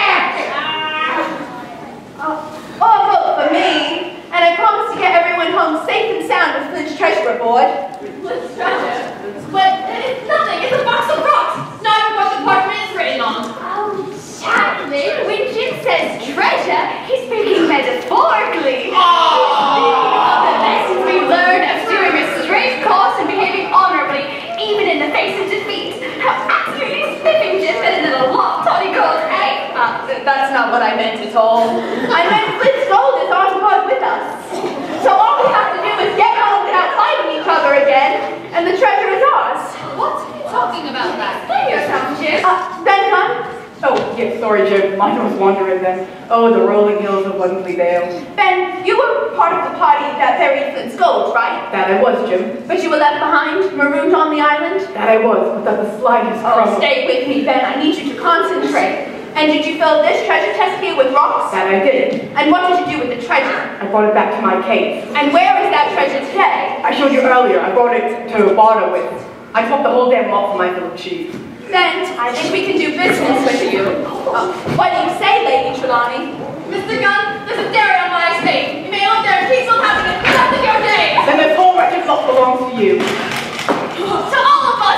Oh, oh, vote for me. And I promise to get everyone home safe and sound with Flint's treasure aboard. Flint's treasure? But it's nothing. It's a box of rocks. Not even what the parchment is written on. Oh, Chaplain, when Jim says treasure, he's speaking metaphorically. Oh. He's speaking of the lessons we learned of steering a straight course and behaving honorably, even in the face of defeat. How absolutely spiffing Jim that is a lot, Toddy goes, eh? Uh, that's not what I meant at all. I meant Flint's gold is on board with us. So all we have to do is get home without fighting each other again, and the treasure is ours. What are you talking about that? Say yourself, Jim. Uh, Ben, come. Oh, yes, sorry, Jim. Mine was wandering then. Oh, the rolling hills of Woodland Dale. Ben, you were part of the party that buried Flint's gold, right? That I was, Jim. But you were left behind, marooned on the island? That I was, without the slightest Oh, crumb. stay with me, Ben. I need you to concentrate. And did you fill this treasure chest here with rocks? That I did. And what did you do with the treasure? I brought it back to my cave. And where is that treasure today? I showed you earlier. I brought it to Barter with. I swapped the whole damn malt for my little chief. Then, I think we can do business with you. Uh, what do you say, Lady Trelawney? Mister Gunn, there's a dairy on my estate. You may live there and keep on having it the rest of your days. Then this whole wretched lot belongs to you. To all of us.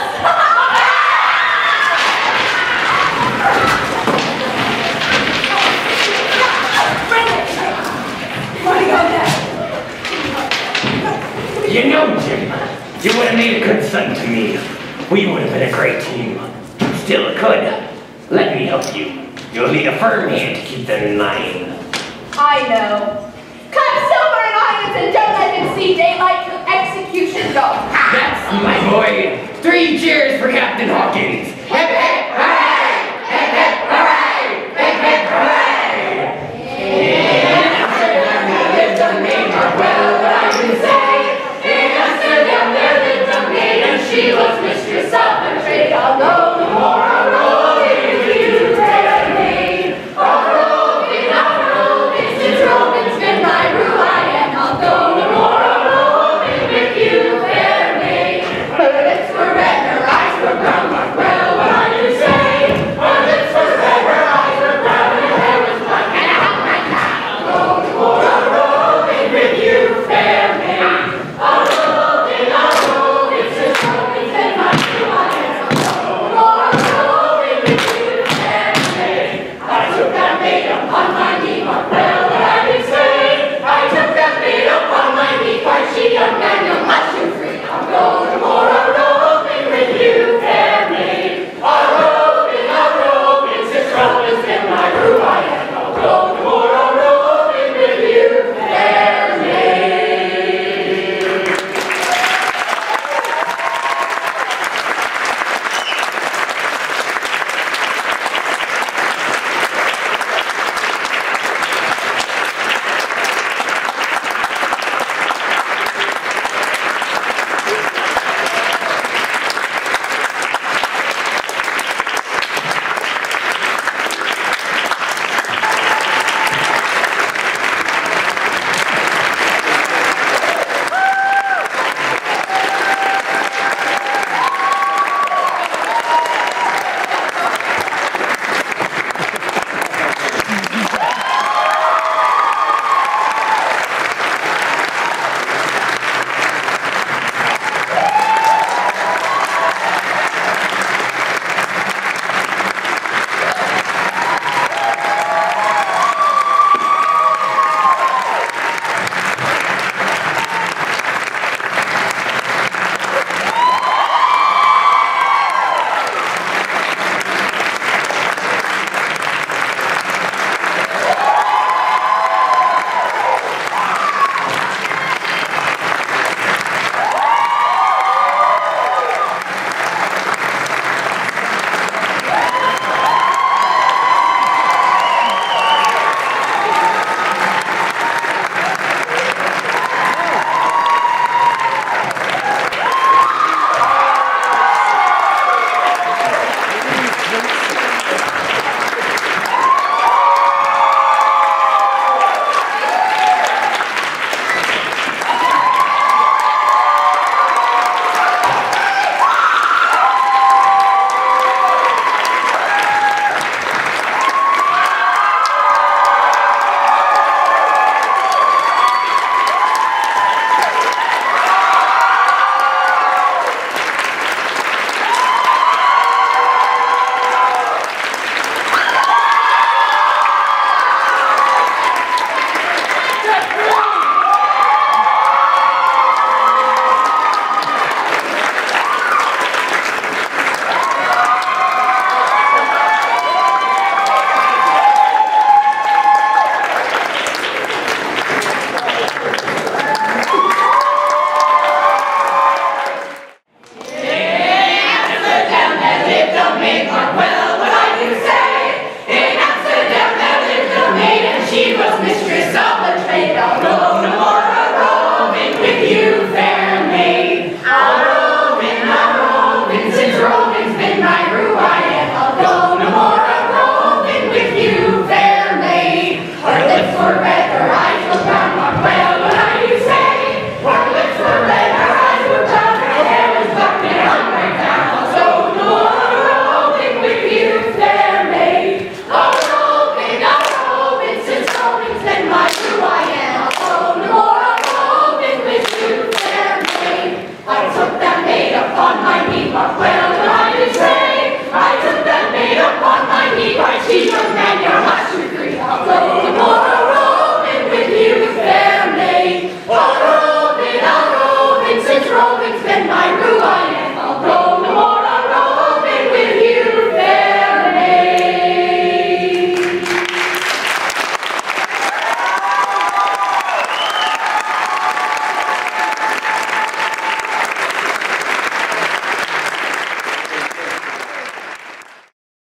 You know, Jim, you would have made a good son to me. We would have been a great team. Still could. Let me help you. You'll need a firm hand to keep them in line. I know. Cut silver and irons and don't let him see daylight till execution dog. That's my boy. Three cheers for Captain Hawkins.